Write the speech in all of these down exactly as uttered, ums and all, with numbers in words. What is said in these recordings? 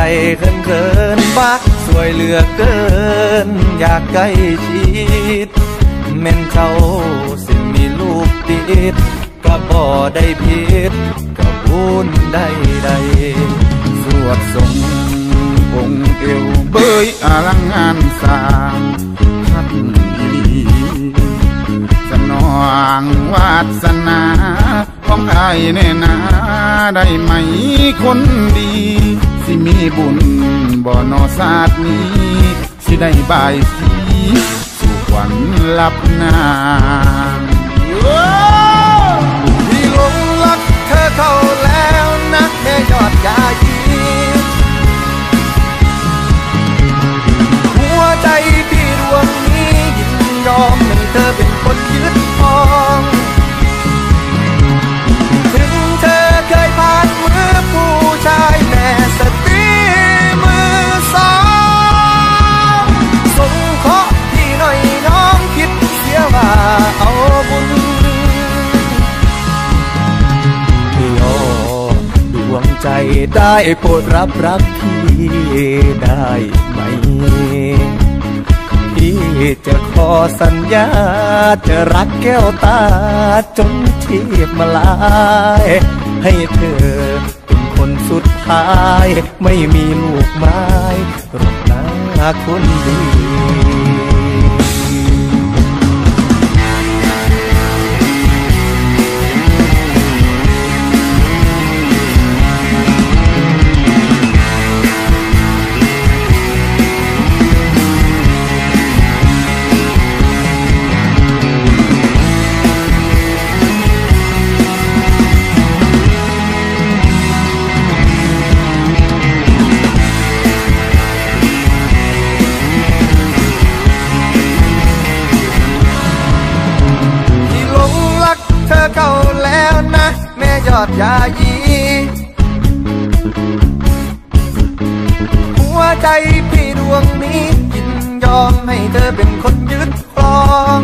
เขินเขินบ้าสวยเหลือเกินอยากใกล้ชิดแม่นเจ้าสิมีลูกติดก็บ่ได้ผิดก็บุญได้ได้สวดทรงองค์เอวเบยอลังงานสร้างพัดดีสนองวาสนาของไอ้เน่นาได้ไหมคนดีสิมีบุญบ่นอศาสตร์นี้สิได้บายสีสู่ขวัญลับนางที่หลงรักเธอเข้าแล้วนักแค่ยอดยายีหัวใจพี่ดวงนี้ยินยอมให้เธอเป็นคนยึดครองถึงเธอเคยผ่านมือผู้ชายแต่สติมือสองส่งเคราะห์พี่หน่อยน้องคิดเสียว่าเอาบุญยอดดวงใจได้โปรดรับรักพี่ได้ไหมพี่จะขอสัญญาจะรักแก้วตาจนทีบมาลายให้เธอเป็นคนสุดท้ายไม่มีลูกไม้รบหน้าคนดีเข้าแล้วนะแม่ยอดยายีหัวใจพี่ดวงนี้ยินยอมให้เธอเป็นคนยึดครอง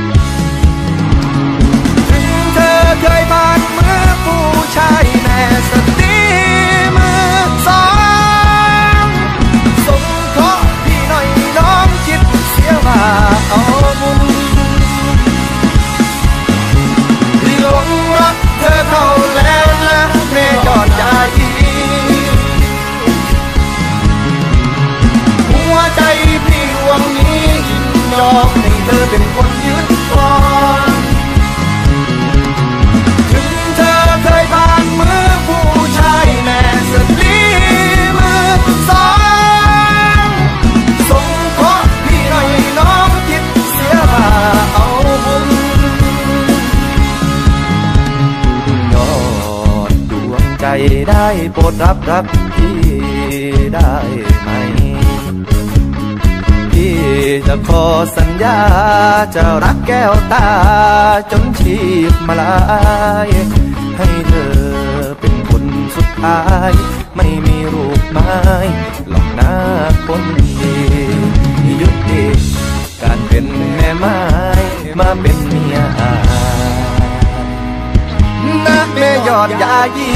ถึงเธอเคยผ่านมือผู้ชายแม่สติมือสองส่งเคราะห์พี่หน่อยน้องคิดเสียว่าเอาบุญหลงรักเธอเข้าแล้วนะแม่ยอดยายีหัวใจพี่ดวงนี้ยินยอมให้เธอเป็นคนยึดครองถึงเธอเคยผ่านมือผู้ชายแม่สติมือสองส่งเคราะห์พี่หน่อยน้องคิดเสียว่าเอาบุญใจได้โปรดรับรักพี่ได้ไหมพี่จะขอสัญญาจะรักแก้วตาจนชีพมาลายให้เธอเป็นคนสุดท้ายไม่มีรูปไม้หลอกหน้าคนดียุติการเป็นแม่ไม้มาเป็นเมียนะแม่ยอดยายี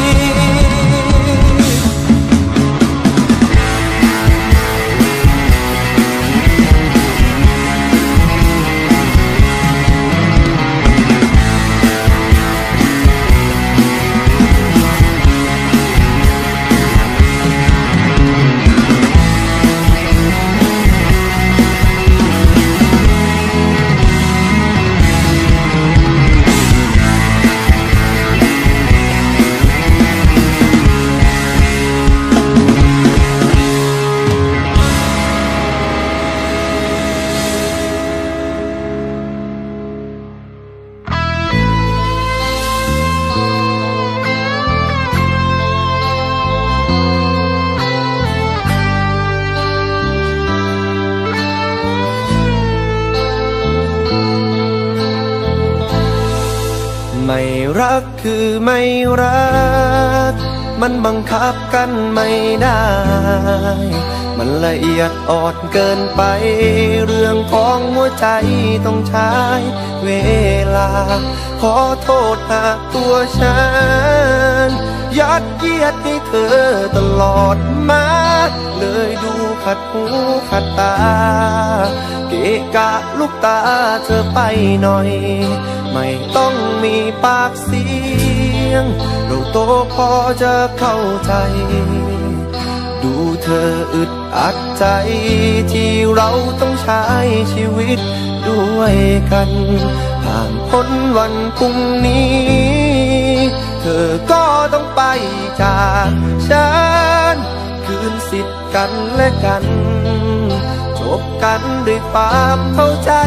ไม่รักคือไม่รักมันบังคับกันไม่ได้มันละเอียดอ่อนเกินไปเรื่องของหัวใจต้องใช้เวลาขอโทษหากตัวฉันยัดเยียดให้เธอตลอดมาเลยดูขัดหูขัดตาเกะกะลูกตาเธอไปหน่อยไม่ต้องมีปากเสียงเราโตพอจะเข้าใจดูเธออึดอัดใจที่เราต้องใช้ชีวิตด้วยกันผ่านพ้นวันพรุ่งนี้เธอก็ต้องไปจากฉันคืนสิทธิ์กันและกันจบกันด้วยความเข้าใจ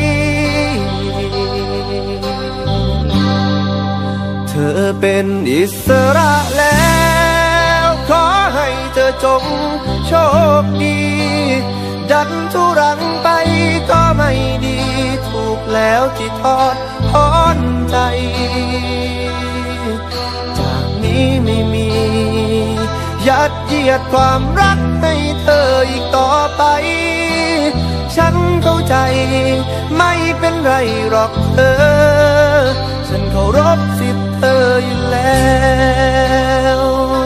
เธอเป็นอิสระแล้วขอให้เธอจงโชคดีดันทุรังไปก็ไม่ดีถูกแล้วที่ทอดถอนใจจากนี้ไม่มียัดเยียดความรักให้เธออีกต่อไปฉันเข้าใจไม่เป็นไรหรอกเธอฉันเคารพสิทธิ์เธออยู่แล้ว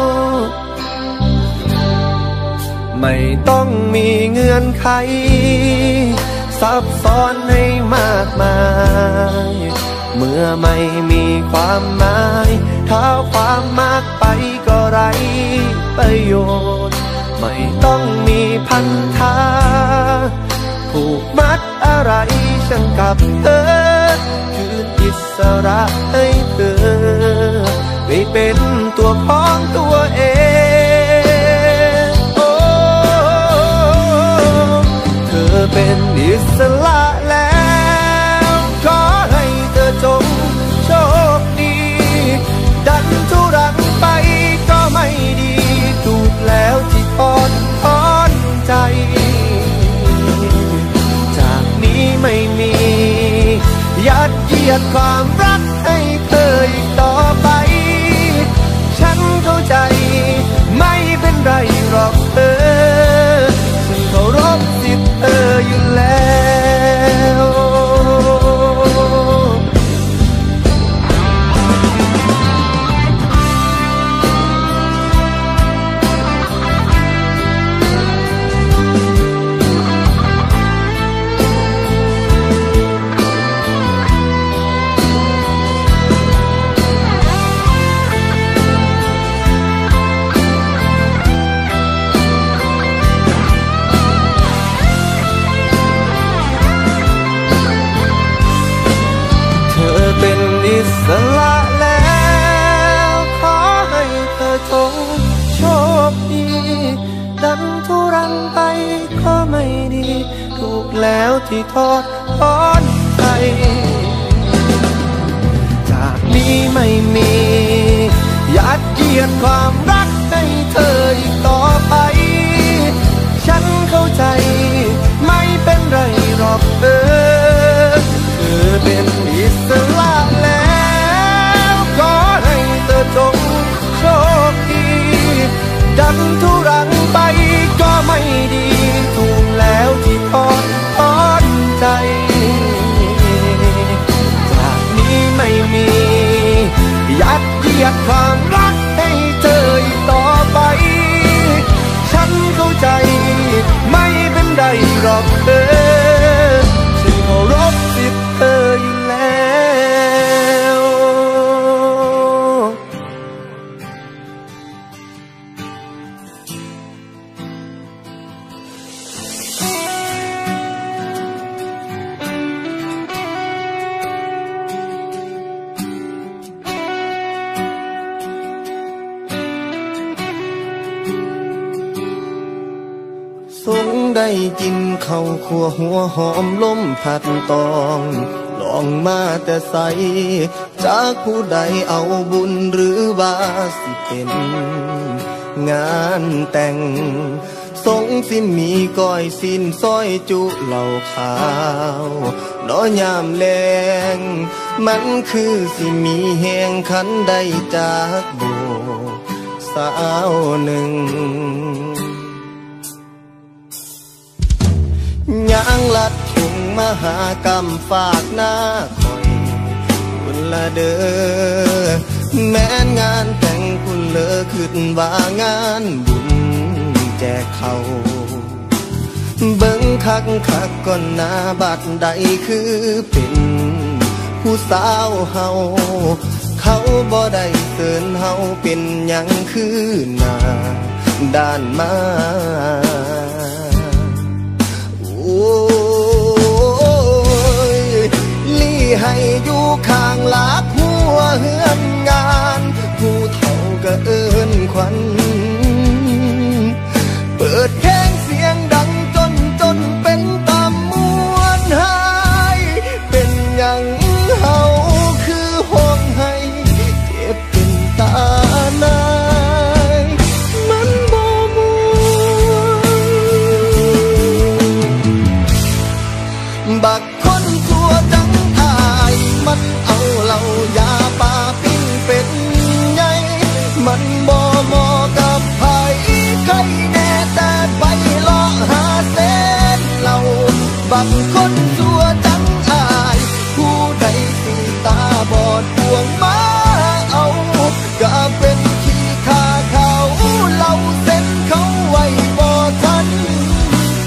ไม่ต้องมีเงื่อนไขซับซ้อนให้มากมายเมื่อไม่มีความหมายถ้าความมากไปก็ไร้ประโยชน์ไม่ต้องมีพันธะผูกมัดอะไรฉันกับเธอคืนอิสระให้เธอไปเป็นตัวของตัวเองโอ้เธอเป็นอิสระแล้วขอให้เธอจงโชคดีดันทุรังไปก็ไม่ดีถูกแล้วที่ทอดถอนใจจากนี้ไม่มียัดเยียดความรักให้เธออีกต่อไปฉันเข้าใจไม่เป็นไรหรอกเธอฉันเคารพสิทธิ์เธออยู่แล้วสละแล้วขอให้เธอจงโชคดีดันทุรังไปก็ไม่ดีถูกแล้วที่ทอดถอนใจจากนี้ไม่มียัดเยียดความรักให้เธออีกต่อไปฉันเข้าใจไม่เป็นไรหรอกเธอเธอเป็นอิสระแล้วขอให้เธอจงโชคดีดันทุรังไปก็ไม่ดีถูกแล้วที่ทอดถอนใจจากนี้ไม่มียัดเยียดความรักให้เธออีกต่อไปฉันเข้าใจไม่เป็นไรหรอกเธอฉันเคารพสิทธิ์เธออยู่แล้วทรงได้กินข้าวคั่วหัวหอมลมผัดตองลองมาแต่ใสจากผู้ใดเอาบุญหรือว่าสิเป็นงานแต่งทรงสิมีก้อยสินซอยจุเหล่าขาวน้อยามแรงมันคือสิมีแหงขันได้จากโบสาวหนึ่งยางลัดถุงมหากรรมฝากหน้าคอยบุญละเด้อแม้นงานแต่งเลอขึ้นว่างานบุญแจกเขาเบิ่งคักคักก่อนหน้าบัดใดคือเป็นผู้สาวเฮาเขาบ่ได้เตือนเฮาเป็นหยังคือหน้าด้านมาโอ้ยลี่ให้อยู่ข้างหลักหัวเฮือนงานผู้เฒ่าก็เอิ้นขวัญเปิดเพลงเสียงดังจนจนเป็นตามวนหายเป็นหยังเฮาคือห้องให้เจ็บเป็นตาหนายมันบ่ม่วนบักคนชั่วจังอายมันเอาเหล้ายาปลาปิ้งเป็ดใหญ่มันบ่เหมาะกับไผใครแน่แต่ไปเลาะหาเส้นเหล้าบักคนชั่วจังอายผู้ใดสิตาบอดพวงมาเอาก็เป็นขี้ข้าเขาเหล้าเส้นเขาไว้บ่ทันใจ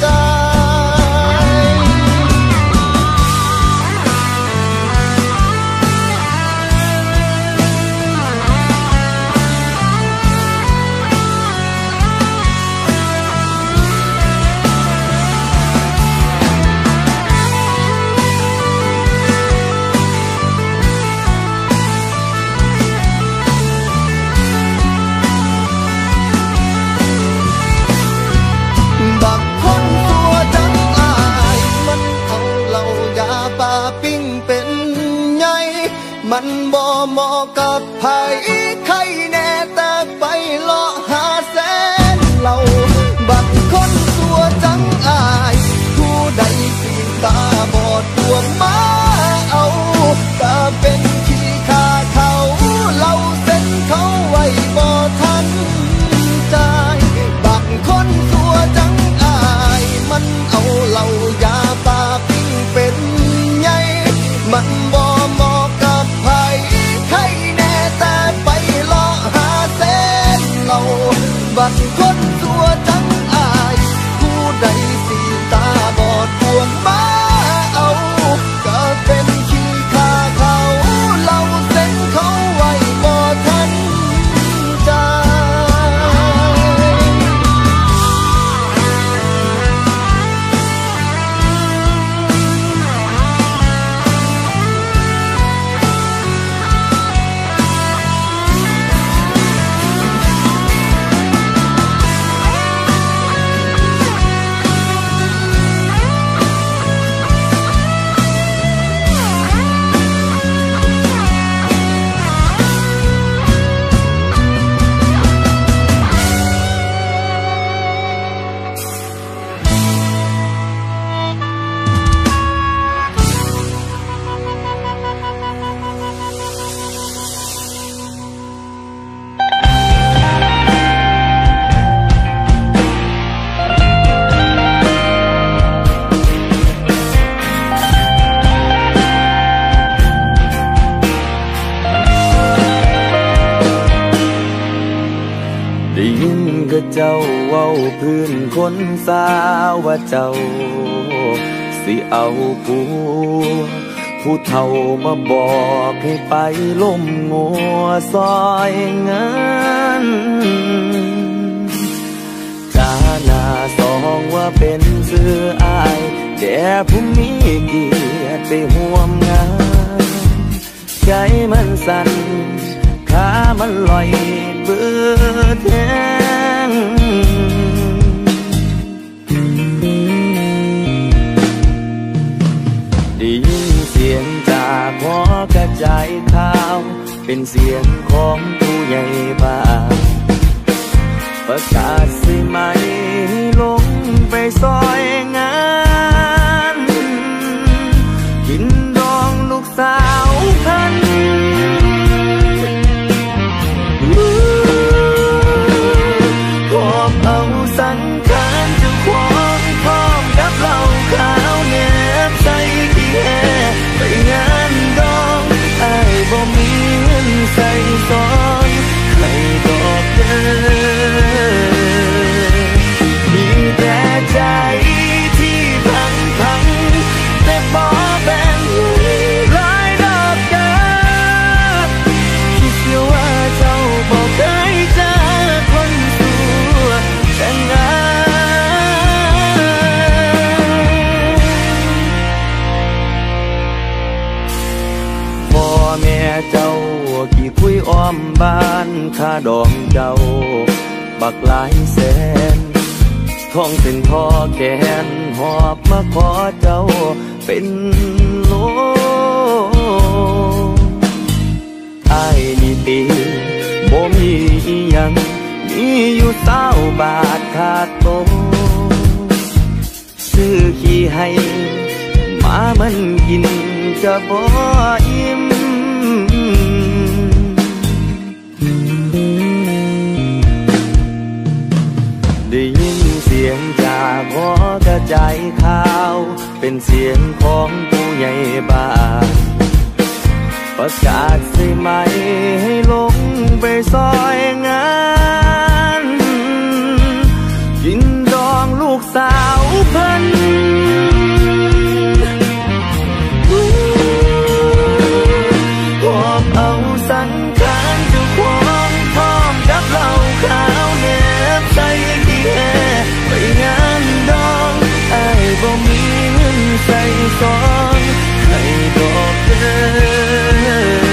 มันบ่เหมาะกับไผใครแน่แต่ไปเลาะหาแสนเหล่าบักคนสัวจังอายผู้ใดสิตาบอดพวงมาเอาก็เป็นขี้ข้าเขาเหล่าเส้นเขาไว้บ่ทันใจบักคนสัวจังอายมันเอาเหล้ายาปลาปิ้งเป็นใหญ่มันบ่เหมาะกับไผใครแน่แต่ไปเลาะหาเส้นเหล้าบักคนสัวจังอายผู้ใดสิตาบอดพวงมาเอาก็เป็นขี้ข้าเขาเหล้าเส้นเขาไว้บ่ทันใจเจ้าเว้าพื้นคนสาวว่าเจ้าสิเอาผัวผู้เฒ่ามาบอกให้ไปล้มงัวซอยเงินจาหน้าสองว่าเป็นเสื้ออายแด่ผู้มีเกียรติไปห่วมงานใจมันสั่นขามันลอยเบื่อแทงได้ยินเสียงจากหอกระจายข่าวเป็นเสียงของผู้ใหญ่บ้านประกาศสิไหมลงไปซอยงานกินดองลูกสาวคันขอบเอาสังขารจะควงพร้อมกับเหล้าขาวแนบใส่ขี้แห่ไปงานดองอ้ายบ่มีเงินใส่ซองใครก็มบ้านค่าดองเจ้าบักหลายแสนท้องถึงพ่อแขนหอบมาขอเจ้าเป็นโลอ้ายนี่ตีบ่มีอิหยังมีอยู่เศร้าบาทขาดโตซื้อขี้ให้หมามันกินจะบ่อิ่มได้ยินเสียงจากหอกระจายข่าวเป็นเสียงของผู้ใหญ่บ้านประกาศใส่ไหมให้ลงไปซอยงานกินดองลูกสาวเพิ่นหอบเอาสังขารเจ้าของพร้อมกับเหล้าขาวแนบใส่ที่แห่ไปงานดองไอ้บ่มีเงินใส่ซองให้ดอกเด้อ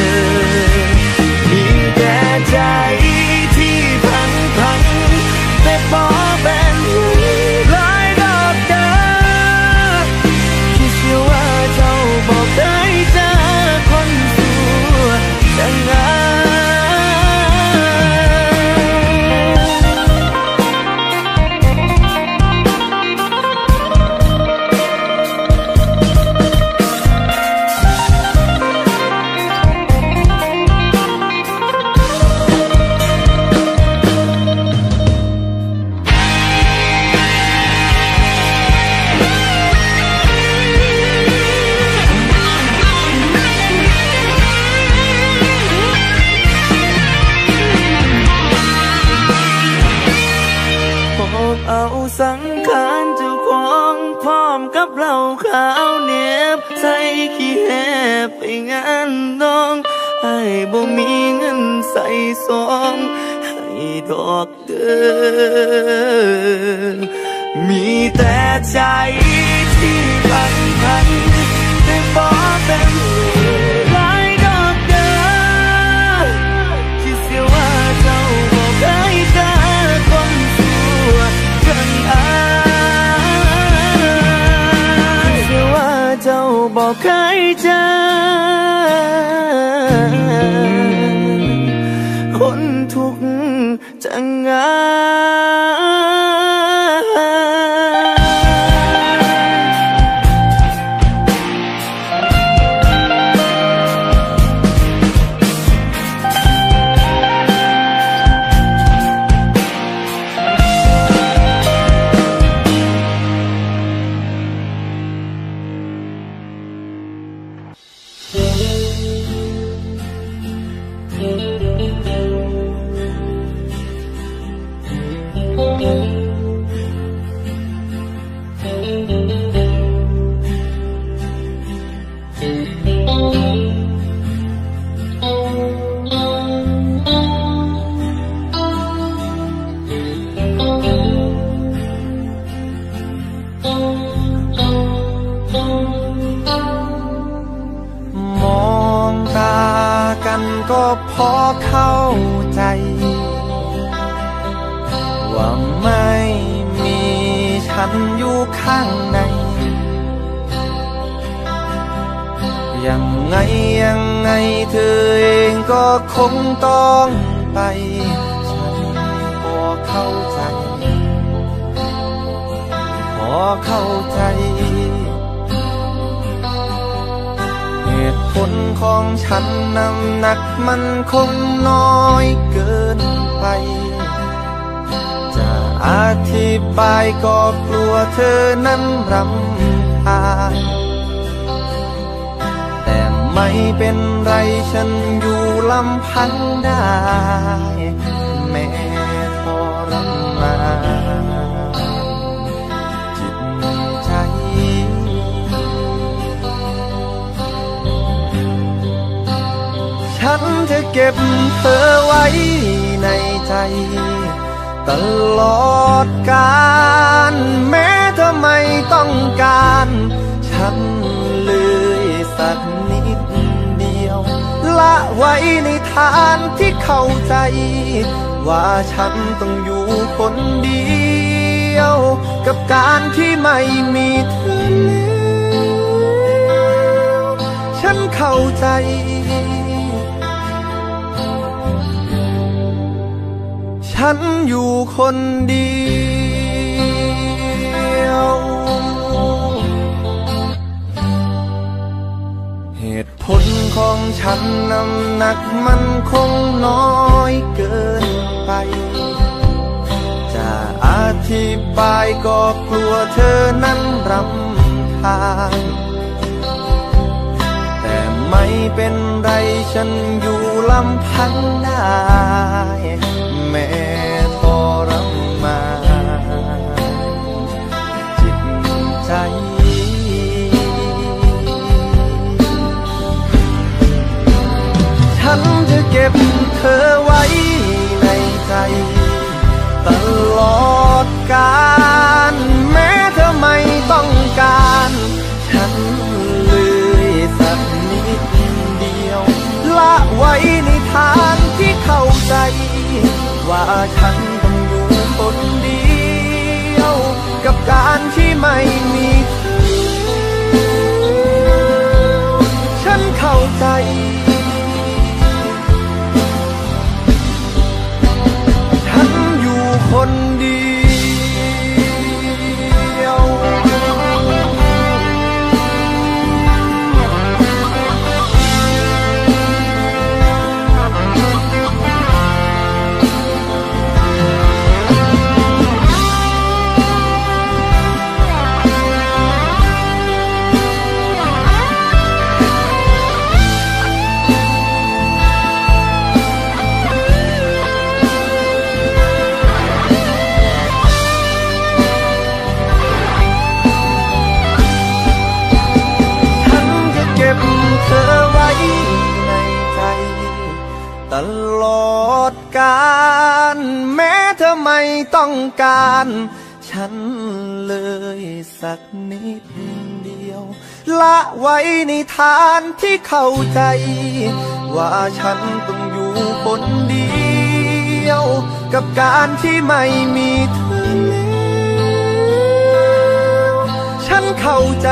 มีแต่ใจที่พังพังแต่บ่เป็นหลายดอกเด้อคิดเชื่อว่าเจ้าบอกได้เจอคนสวยจังไงเอาสังขารเจ้าของพร้อมกับเหล้าขาวเนียบใส่ขี้แหบไปงานดองให้บ่มีเงินใส่ซองให้ดอกเด้อมีแต่ใจที่พันพันแต่บ่เป็นหลายดอกเด้อคิดเสียว่าเจ้าบ่เคยเจอคนสวยกันอ้ายเชื่อว่าเจ้าบอกเคยเจอคนทุกข์จังไงก็พอเข้าใจว่าไม่มีฉันอยู่ข้างในยังไงยังไงเธอเองก็คงต้องไปฉันพอเข้าใจพอเข้าใจเหตุผลของฉันน้ำหนักมันคงน้อยเกินไปจะอธิบายก็กลัวเธอนั้นรำคาญแต่ไม่เป็นไรฉันอยู่ลำพังได้แม้ทรมานจิตใจฉันจะเก็บเธอไว้ในใจตลอดกาลแม้เธอไม่ต้องการฉันเลยสักนิดเดียวลละไว้ในฐานที่เข้าใจว่าฉันต้องอยู่คนเดียวกับการที่ไม่มีเธอแล้วฉันเข้าใจฉันอยู่คนเดียวเหตุผลของฉันน้ำหนักมันคงน้อยเกินไปจะอธิบายก็กลัวเธอนั้นรำคาญแต่ไม่เป็นไรฉันอยู่ลำพังได้แม้ทรมานจิตใจฉันจะเก็บเธอไว้ในใจตลอดกาลแม้เธอไม่ต้องการฉันเลยสักนิดเดียวละไว้ในทางที่เข้าใจว่าฉันต้องอยู่คนเดียวกับการที่ไม่มีเธอฉันเข้าใจฉันอยู่คนเดียวเธอไว้ในใจตลอดกาลแม้เธอไม่ต้องการฉันเลยสักนิดเดียวละไว้ในฐานที่เข้าใจว่าฉันต้องอยู่คนเดียวกับการที่ไม่มีเธอแล้วฉันเข้าใจ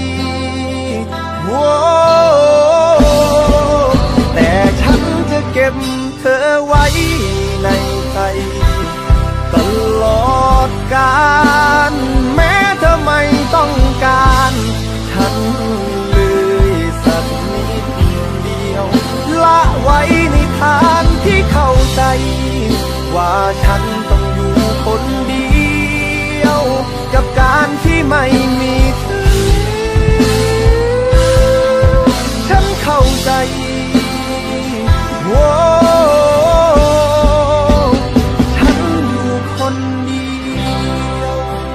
แต่ฉันจะเก็บเธอไว้ในใจตลอดกาลแม้เธอไม่ต้องการฉันเลยสักนิดเดียวละไว้ในทางที่เข้าใจว่าฉันต้องอยู่คนเดียวกับการที่ไม่มีเธอฉันเข้าใจโอ้ฉันอยู่คนเดียว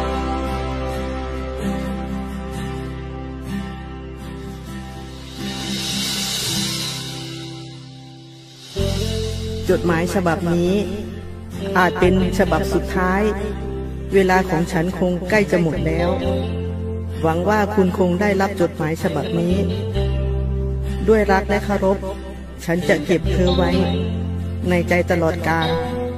จดหมายฉบับนี้อาจเป็นฉบับสุดท้ายเวลาของฉันคงใกล้จะหมดแล้วหวังว่าคุณคงได้รับจดหมายฉบับนี้ด้วยรักและเคารพฉันจะเก็บเธอไว้ในใจตลอดกาล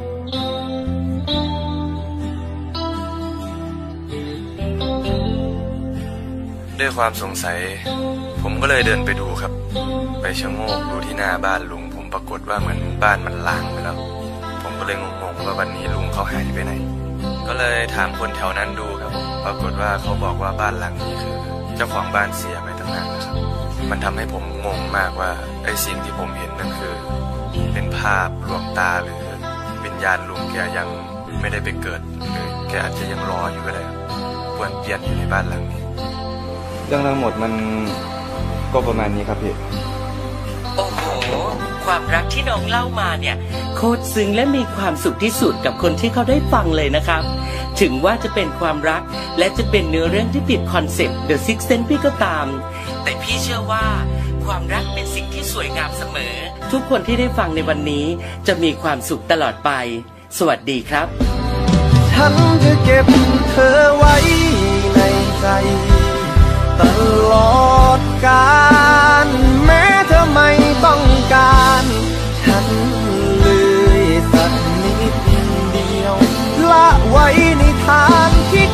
ด้วยความสงสัยผมก็เลยเดินไปดูครับไปชะโงกดูที่หน้าบ้านลุงผมปรากฏว่าเหมือนบ้านมันล้างไปแล้วผมก็เลยงงๆว่าวันนี้ลุงเขาหายไปไหนก็เลยถามคนแถวนั้นดูครับผมปรากฏว่าเขาบอกว่าบ้านหลังนี้คือเจ้าของบ้านเสียไปตั้งนานแล้วครับมันทำให้ผมงงมากว่าไอ้สิ่งที่ผมเห็นนั่นคือเป็นภาพลวงตาหรือวิญญาณลุงแกยังไม่ได้ไปเกิดหรือแกอาจจะยังรออยู่ก็ได้ปวนเปลี่ยนอยู่ในบ้านหลังนี้เรื่องทั้งหมดมันก็ประมาณนี้ครับพี่โอ้โหความรักที่น้องเล่ามาเนี่ยโคตรซึ้งและมีความสุขที่สุดกับคนที่เขาได้ฟังเลยนะครับถึงว่าจะเป็นความรักและจะเป็นเนื้อเรื่องที่ผิดคอนเซ็ปต์ The Sixth Sense พี่ก็ตามแต่พี่เชื่อว่าความรักเป็นสิ่งที่สวยงามเสมอทุกคนที่ได้ฟังในวันนี้จะมีความสุขตลอดไปสวัสดีครับฉันจะเก็บเธอไว้ในใจตลอดกาลแม้เธอไม่ต้องกา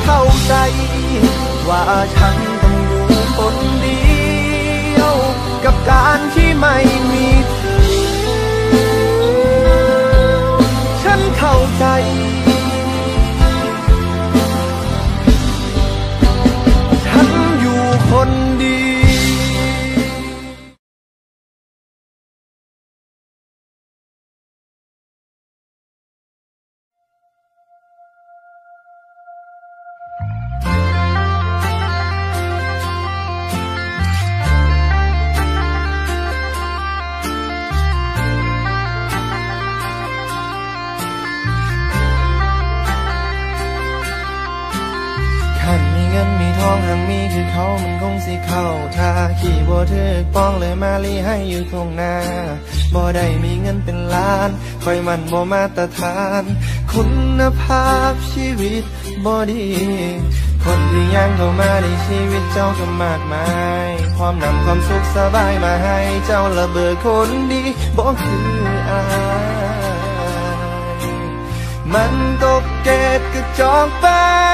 เข้าใจว่าฉันต้องอยู่คนเดียวกับการที่ไม่มีเธอฉันเข้าใจฉันอยู่คนเดียวหากมีคือเขามันคงสิเข้าท่าขี่บ่ถึกป้องเลยมาลีให้อยู่ตรงหน้าบ่ได้มีเงินเป็นล้านคอยมันบ่มาตรฐานคุณภาพชีวิตบ่ดีคนที่ยังเข้ามาในชีวิตเจ้าก็มากมายความนำความสุขสบายมาให้เจ้าละเบอคนดีบ่คืออายมันตกเกตกระจอกไป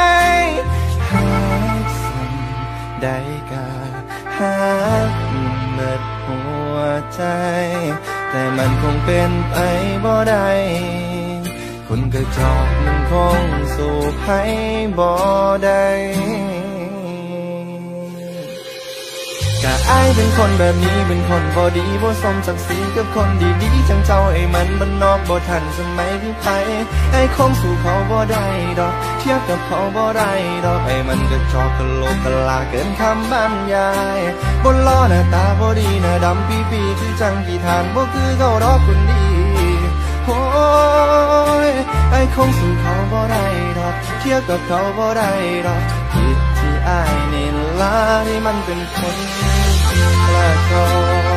ได้กะหักเบิดหัวใจแต่มันคงเป็นไปบ่ได้คนกระจอกมันคงสู้ให้บ่ได้กะอ้ายเป็นคนแบบนี้เป็นคนบ่ดีบ่สมศักดิ์ศรีกับคนดีๆจังเจ้าไอ้มันบ้านนอกบ่ทันสมัยคือไผไอ้คงสู้เขาบ่ได้ดอกเทียบกับเขาบ่ได้ดอกไอ้มันกระจอกกะโหลกกะลาเกินคำบรรยายบนล้อหน้าตาบ่ดีหน้าดำปีๆคือจังกี่ทานบ่คือเขาดอกคนดีโอ้ยไอ้คงสู้เขาบ่ได้ดอกเทียบกับเขาบ่ได้ดอกผิดที่อ้ายนี่ล่ะที่มันเป็นคนละจอ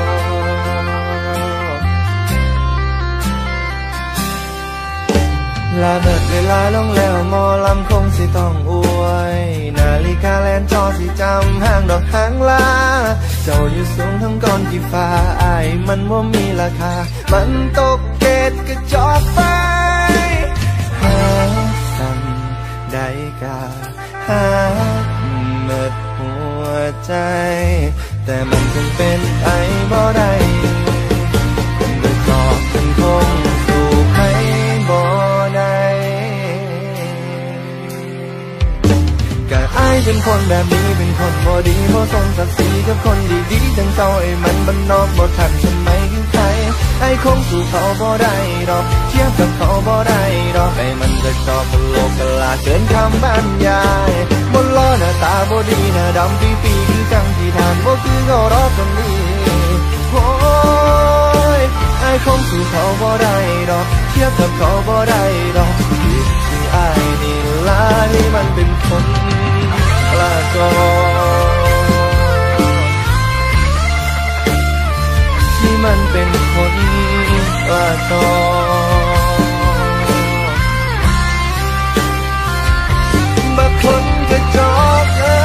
ลาเบิดเวลาลงแล้วหมอลำคงสิต้องอวยนาฬิกาแลนจอสิจำห้างดอกหางลาเจ้าอยู่สูงทั้งก้อนกี่ฟ้าอายมันว่ามีราคามันตกเกตกระจอกไปหาสั่งได้กาหาเมิดหัวใจแต่มันคงเป็นไปบ่ได้กระจอกมันคงสู้ให้บ่ได้กะอ้ายเป็นคนแบบนี้เป็นคนบ่ดีบ่สมศักดิ์ศรีกับคนดีๆจังเจ้าไอ้มันบ้านนอกบ่ทันสมัยคือไผไอ้คงสู้เขาบ่ได้ดอกเทียบกับเขาบ่ได้ดอกไอ้มันกระจอกกะโหลกกะลาเกินคำบรรยายบนล้อหน้าตาบ่ดีหน้าดำปีๆคือจังที่ทานบ่คือเขาดอกคนนี้โอ้ยไอ้คงสู้เขาบ่ได้ดอกเทียบกับเขาบ่ได้ดอกผิดที่อ้ายนี่ล่ะที่มันเป็นคนละจอที่มันเป็นคนละจอบักคนกระจอกเอ้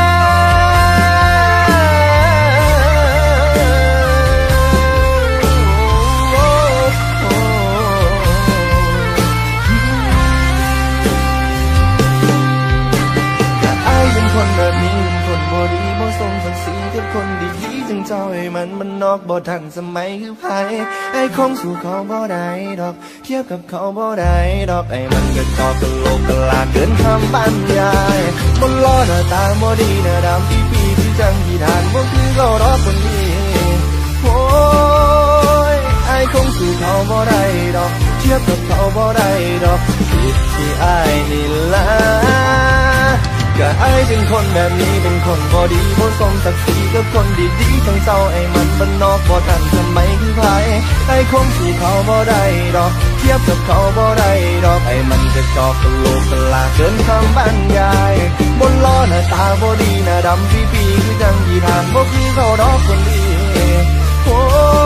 คนแบบนี้เป็นคนบ่ดีบ่สมศักดิ์ศรีกับคนดีๆจังเจ้าไอ้มันมันนอกบ่ทันสมัยคือไผไอ้คงสู้เขาบ่ได้ดอกเทียบกับเขาบ่ได้ดอกไอ้มันกระจอกกะโหลกกะลาเกินคำบรรยายบนล้อหน้าตาบ่ดีหน้าดำปีๆคือจังที่ทานบ่คือเขาดอกคนนี้โอ้ยไอ้คงสู้เขาบ่ได้ดอกเทียบกับเขาบ่ได้ดอกผิดที่อ้ายนี่ล่ะก็ไอ้เป็นคนแบบนี้เป็นคนบ่ดีบ่สมศักดิ์ศรีกับคนดีๆทั้งเจ้าไอ้มันบ้านนอกบ่ทันสมัยคือไผไอ้คงสู้เขาบ่ได้ดอกเทียบกับเขาบ่ได้ดอกไอ้มันกระจอกกะโหลกกะลาเกินคำบรรยายบนล้อหน้าตาบ่ดีหน้าดำปีๆคือจังที่ทานบ่คือเขาดอกคนดีโอ้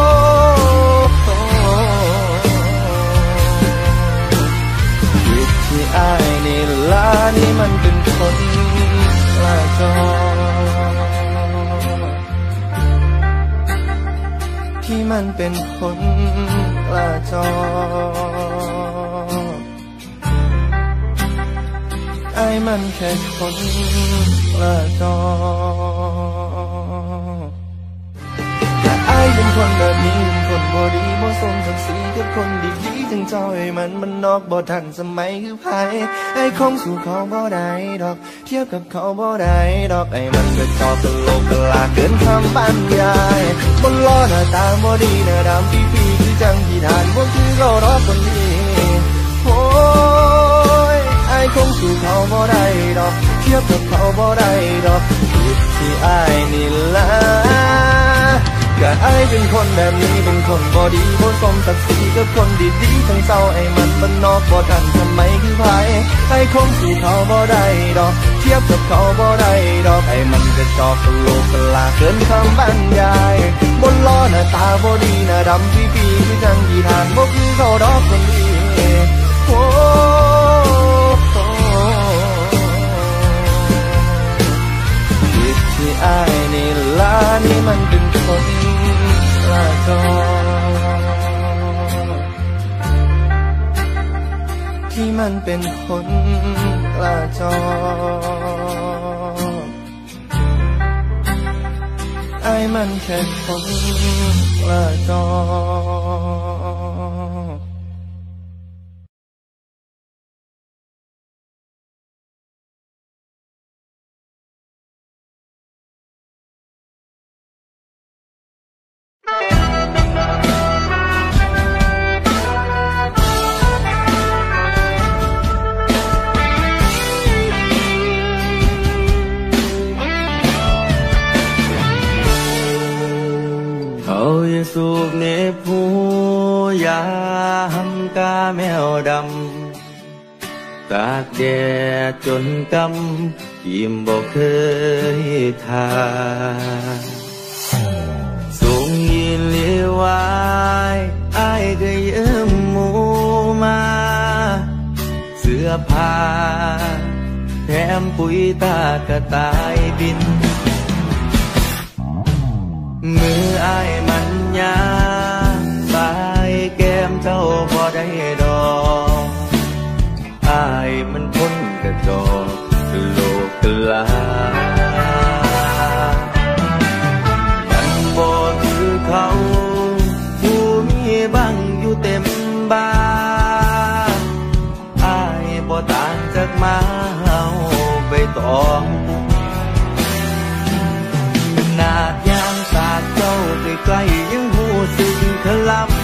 ผิดที่อ้ายนี่ล่ะนี่มันเป็นคนละจอที่มันเป็นคนละจอไอ้มันแค่คนละจอแต่ไอ้เป็นคนแบบนี้เป็นคนบ่ดีบ่สมศักดิ์ศรีกับคนดีๆถึงเจ้าไอ้มันมันนอกบ่ทันสมัยคือไผไอ้คงสู้เขาบ่ได้ดอกเทียบกับเขาบ่ได้ดอกไอ้มันก็จอกกะโหลกกะลาเกินคำบรรยายบนล้อหน้าตาบ่ดีหน้าดำปีๆคือจังที่ทานบ่คือเขาดอกคนนี้โอ้ยไอ้คงสู้เขาบ่ได้ดอกเทียบกับเขาบ่ได้ดอกผิดที่ไอ้นี่ล่ะก็ไอ้เป็นคนแบบนี้เป็นคนบ่ดีบ่สมศักดิ์ศรีกับคนดีๆทั้งเศร้าไอ้มันมันนอกบ่ทันสมัยคือไผไอ้คงสู้เขาบ่ได้ดอกเทียบกับเขาบ่ได้ดอกไอ้มันก็จอกกะโหลกกะลาเกินคำบรรยายบนล้อหน้าตาบ่ดีหน้าดำปีๆคือจังที่ทานบ่คือเขาดอกคนนี้โอ้ผิดที่ไอ้นี่ล่ะนี่มันเป็นคนละจอที่มันเป็นคนละจอไอ้มันแค่คนละจอสูบเนบหูยามกาแมวดำตากแดดจนกำยิ้มบอกเคยทาส่งยินเลี้ยวไว้ไอ้ก็ยืมหมูมาเสื้อผ้าแถมปุ๋ยตากระต่ายบินมือไอ้มันยาบายแก้มเจ้าบ่ได้ดอกไอ้มันพ้นกระจอกกะโหลกกะลายังบ่คือเขาผู้มีบังอยู่เต็มบ้านไอ้บ่ต่างจากหมาเฮาใบตองนาดยางสาดเจ้าไปไกลยังหูสึกขลับ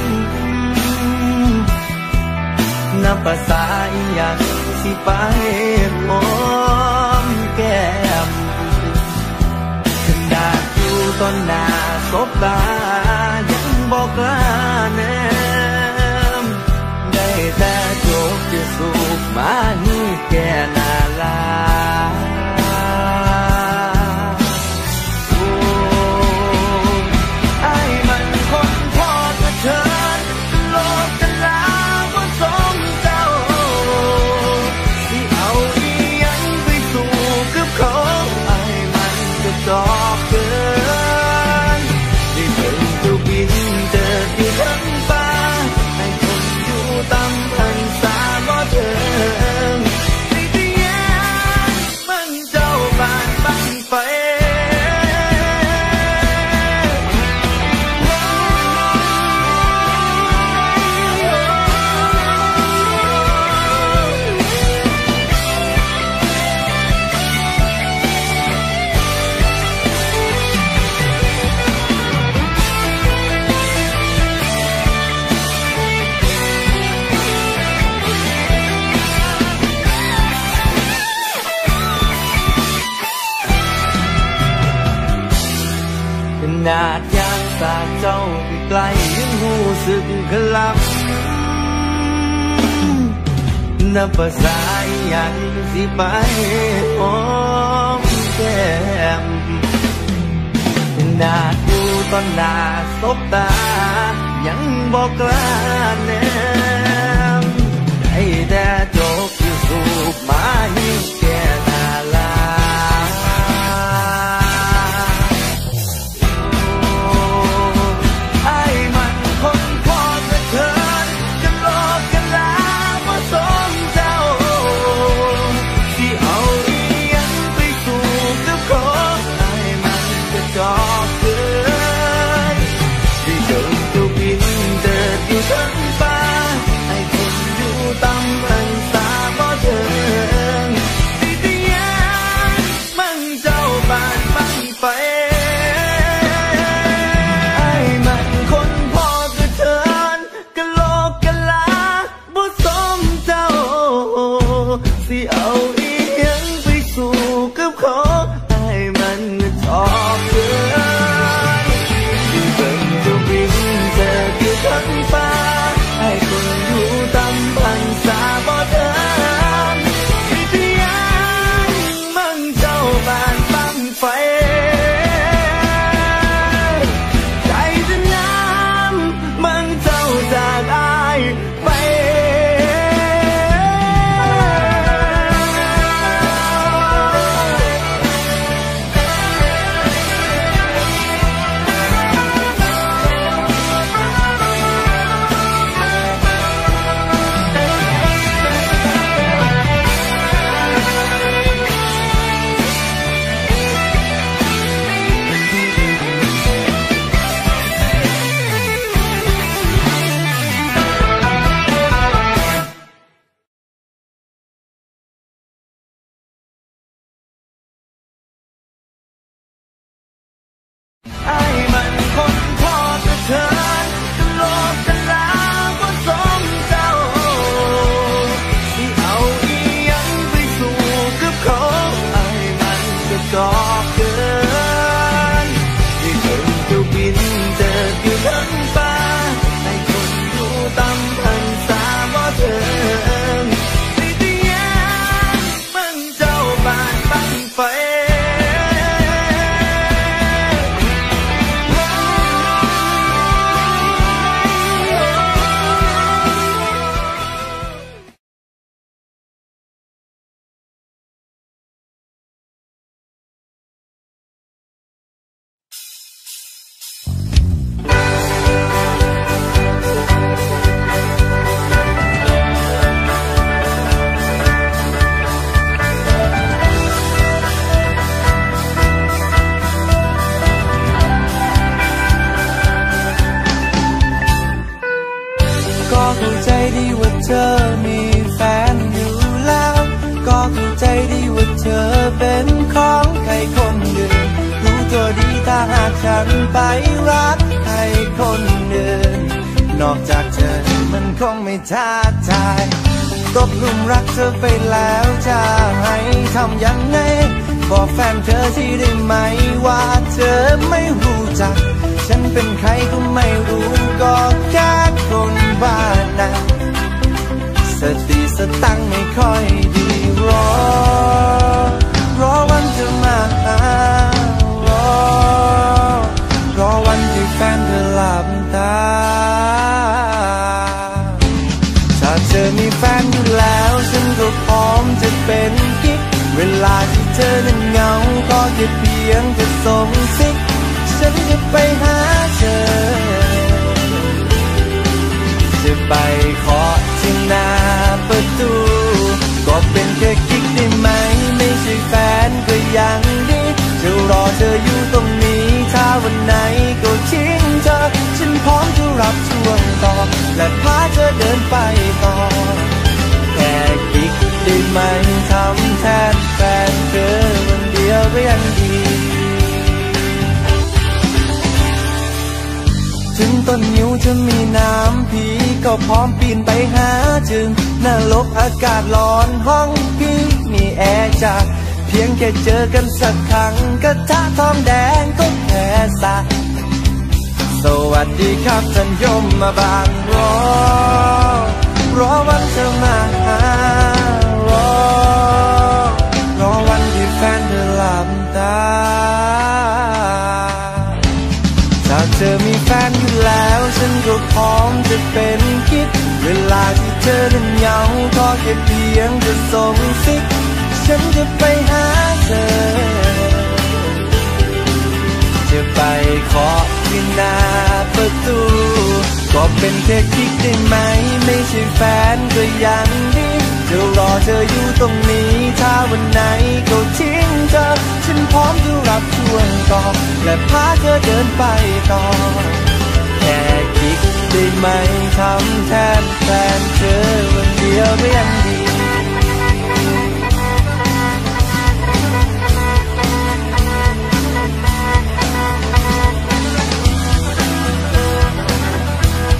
นับภาษาอีหยังสิไปหอมแก้มขนาดอยู่ต้นหน้าศพตายังบอกกล้าแนมได้แต่โจกจะสูบมานี่แก่นาลานาดยางสาดเจ้าไปไกลยังหูสึกขลับนับภาษาอย่างสิไปหอมแก้มนาดอยู่ตอนหน้าศพตายังบอกกล้าแนมให้แต่โจกอยู่สูบมาให้แก่นาลาที่เอาสิเอาอีหยังไปสู่กับเขาให้มันชอบเกินเบิ่งจะวิ่งเจอคือทั้งฟ้าให้คนอยู่ตำพันษาบ่เดิมวิทยามันเจ้าบ้านบังไฟใจจะน้ำมันเจ้าจากอายไปไอ้มันคนพอจะเถินจะโลกจะลาก็สมเจ้าที่เอาอีหยังไปสู่กับเขาไอ้มันก็จอกเกินที่เพิ่งจะบินเจออยู่ทั้งฟ้าให้คนอยู่ตำพันษาบ่เถิงวิทยามันเจ้าบ้านบังไฟก็เข้าใจดีว่าเธอมีแฟนอยู่แล้วก็เข้าใจดีว่าเธอเป็นของใครคนอื่นรู้ตัวดีถ้าหากฉันไปรักใครคนอื่นนอกจากเธอมันคงไม่ท้าทายตกหลุมรักเธอไปแล้วจะให้ทำยังไงบอกแฟนเธอที่ได้ไหมว่าเธอไม่รู้จักฉันเป็นใครก็ไม่รู้ก็แค่คนบ้านนะสติสตังไม่ค่อยดีรอรอวันจะมาหารอรอวันที่แฟนเธอหลับตาถ้าเธอมีแฟนอยู่แล้วฉันก็พร้อมจะเป็นกิ๊กเวลาที่เธอนั้นเหงาก็แค่เพียงจะส่งซิกฉันจะไปหาเธอจะไปขอที่หน้าประตูก็เป็นแค่กิ๊กได้ไหมไม่ใช่แฟนก็ยังดีจะรอเธออยู่ตรงนี้ถ้าวันไหนก็ทิ้งเธอฉันพร้อมจะรับช่วงต่อและพาเธอเดินไปต่อแค่กิ๊กได้ไหมทำแทนแฟนเธอวันเดียวก็ยังดีถึงต้นนิ้วจะมีน้ำผีก็พร้อมปีนไปหาถึงนรกอากาศร้อนห้องพี่มีแอร์จัดเพียงแค่เจอกันสักครั้งกระทะทองแดงก็แพ้ซะสวัสดีครับท่านยมมาบางรอรอวันเธอมาหารอรอวันที่แฟนเธอหลับตาถ้าเธอมีแฟนอยู่แล้วฉันก็พร้อมจะเป็นกิ๊กเวลาที่เธอนั้นเหงาก็แค่เพียงจะส่งซิกฉันจะไปหาเธอจะไปขอที่หน้าประตูก็เป็นแค่กิ๊กได้ไหมไม่ใช่แฟนก็ยังดีจะรอเธออยู่ตรงนี้ถ้าวันไหนก็ทิ้งเธอฉันพร้อมจะรับช่วงต่อและพาเธอเดินไปต่อแค่กิ๊กได้ไหมทำแทนแฟนเธอวันเดียวก็ยังดี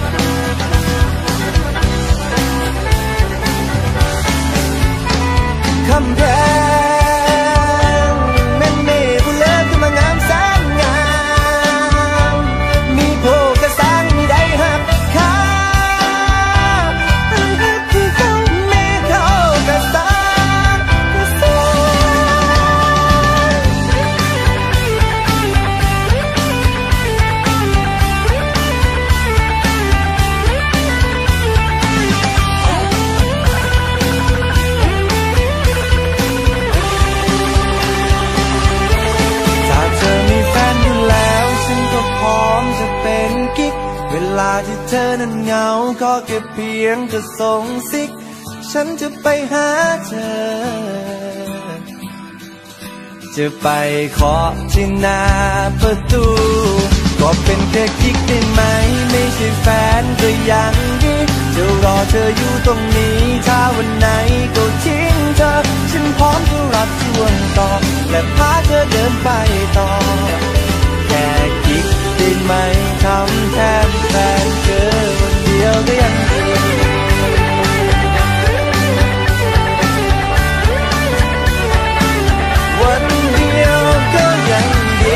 เเธอนั้นเหงาขอแค่เพียงจะส่งซิกฉันจะไปหาเธอจะไปเคาะที่หน้าประตูก็เป็นแค่กิ๊กได้ไหมไม่ใช่แฟนก็ยังดีจะรอเธออยู่ตรงนี้ถ้าวันไหนก็ทิ้งเธอฉันพร้อมจะรับช่วงต่อและพาเธอเดินไปต่อแค่กิ๊กได้ไหมทำแทนแฟนเธอคนเดียวก็ยังดีวันเดียวก็ยังดี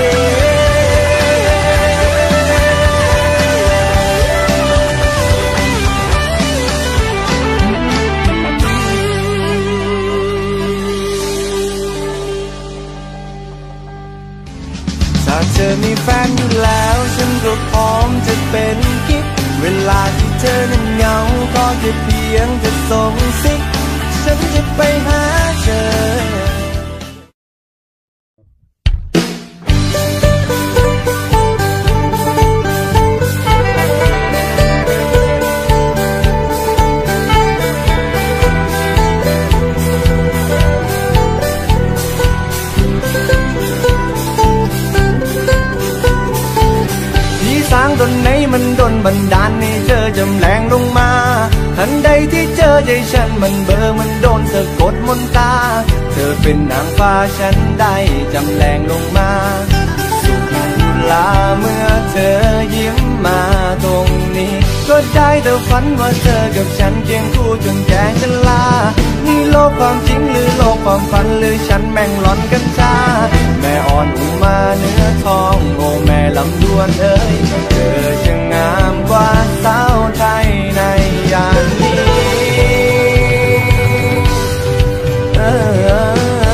ถ้าเธอมีแฟนอยู่แล้วฉันก็พร้อมจะเป็นกิ๊กเวลาที่เธอนั้นเหงาก็แค่เพียงจะส่งซิกฉันจะไปหาเธอตอนไหนมันโดนบันดาลให้เธอจำแรงลงมาทันใดที่เจอใจฉันมันเบอมันโดนสะกดมนตาเธอเป็นนางฟ้าฉันได้จำแรงลงมาสุขอยู่ลาเมื่อเธอยิ้มมาตรงนี้ก็ได้แต่ฝันว่าเธอกับฉันเคียงคู่จนแก่ชรานี่โลกความจริงหรือโลกความฝันหรือฉันแม่งหลอนกันจ้าแม่อ่อนอุมาเนื้อทองโอ้แม่ลำดวนเอ้ยเธอช่างงามกว่าสาวไทยในยามนี้เออ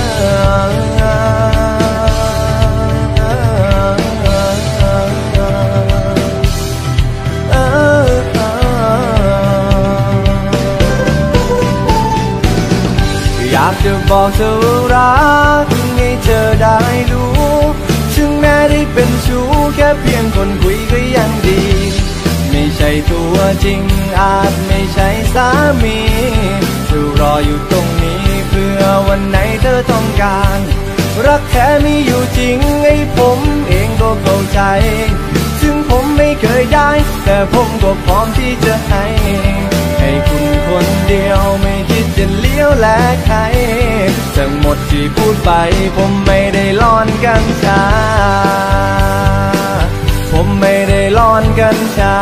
อยากจะบอกเธอรักให้เธอได้รู้ถึงแม้ได้เป็นชู้แค่เพียงคนคุยก็ยังดีไม่ใช่ตัวจริงอาจไม่ใช่สามีจะรออยู่ตรงนี้เพื่อวันไหนเธอต้องการรักแท้มีอยู่จริงไอ้ผมเองก็เข้าใจถึงผมไม่เคยได้แต่ผมก็พร้อมที่จะให้ให้คุณคนเดียวไม่คิดจะเลี้ยวแลใครทั้งหมดที่พูดไปผมไม่ได้ล่อนกันชาผมไม่ได้ล่อนกันชา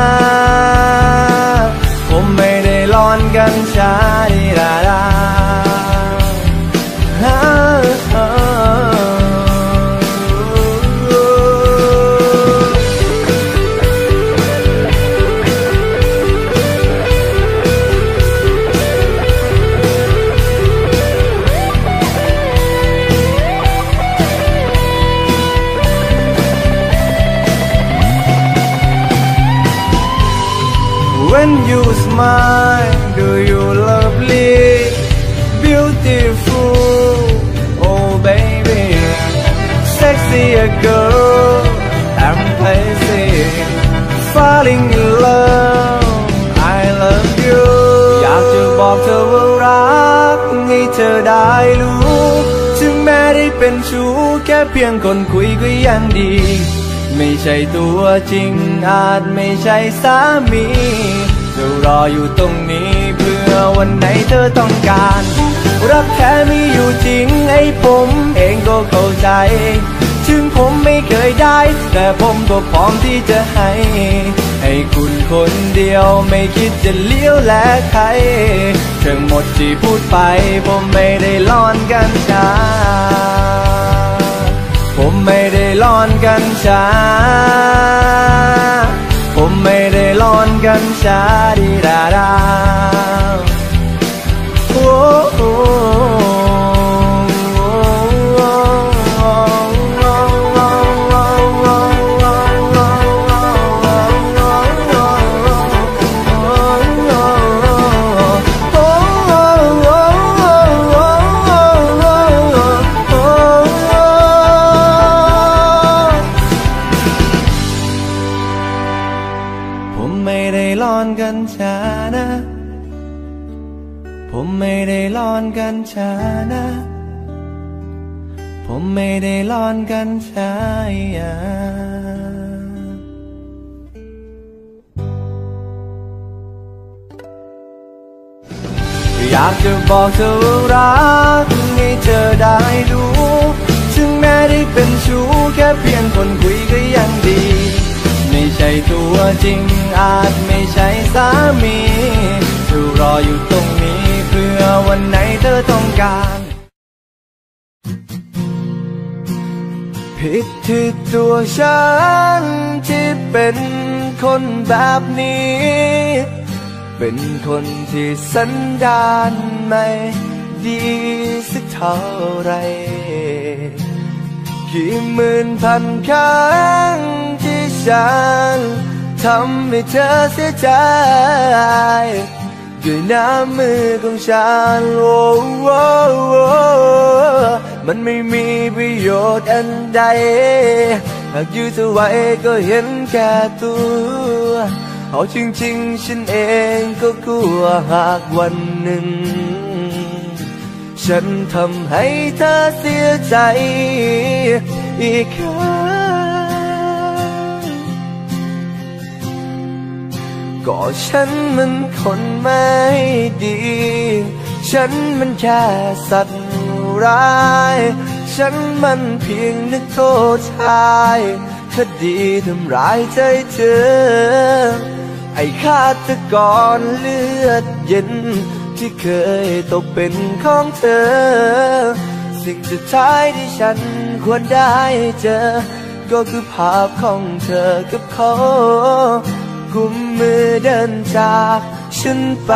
ผมไม่ได้ล่อนกันชาดีดาดาWhen you smile, do you lovely, beautiful, oh baby, sexy a girl, I'm crazy, falling in love, I love you. อยากจะบอกเธอว่ารักให้เธอได้รู้ถึงแม้ได้เป็นชู้แค่เพียงคนคุยก็ยังดีไม่ใช่ตัวจริงอาจไม่ใช่สามีจะรออยู่ตรงนี้เพื่อวันไหนเธอต้องการรักแท้มีอยู่จริงไอ้ผมเองก็เข้าใจถึงผมไม่เคยได้แต่ผมก็พร้อมที่จะให้ให้คุณคนเดียวไม่คิดจะเลี้ยวแลใครทั้งหมดที่พูดไปผมไม่ได้ล่อนกันชาผมไม่ได้ล่อนกันชาผมไม่ได้ล่อนกันชาดีดาดาโอ้โอ้ผมไม่ได้ผมไม่ได้ร้อนกันชานะผมไม่ได้ร้อนกันชายาอยากจะบอกเธอรักให้เธอได้รู้ถึงแม้ได้เป็นชู้แค่เพียงคนคุยก็ยังดีไม่ใช่ตัวจริงอาจไม่ใช่สามีเธอรออยู่ตรงนี้เพื่อวันไหนเธอต้องการผิดที่ตัวฉันที่เป็นคนแบบนี้เป็นคนที่สันดานไม่ดีสักเท่าไรกี่หมื่นพันครั้งที่ฉันทำให้เธอเสียใจด้วยน้ำมือของฉันโอ้โอ้โอ้มันไม่มีประโยชน์อันใดหากยื้อเธอไว้ก็เห็นแก่ตัวเอาจริงๆฉันเองก็กลัวหากวันหนึ่งฉันทำให้เธอเสียใจอีกครั้งก็ฉันมันคนไม่ดีฉันมันแค่สัตว์ร้ายฉันมันเพียงนึกโทษชายคดีทำร้ายใจเธอไอ้ฆาตกรเลือดเย็นที่เคยตกเป็นของเธอสิ่งสุดท้ายที่ฉันควรได้เจอก็คือภาพของเธอกับเขากุมมือเดินจากฉันไป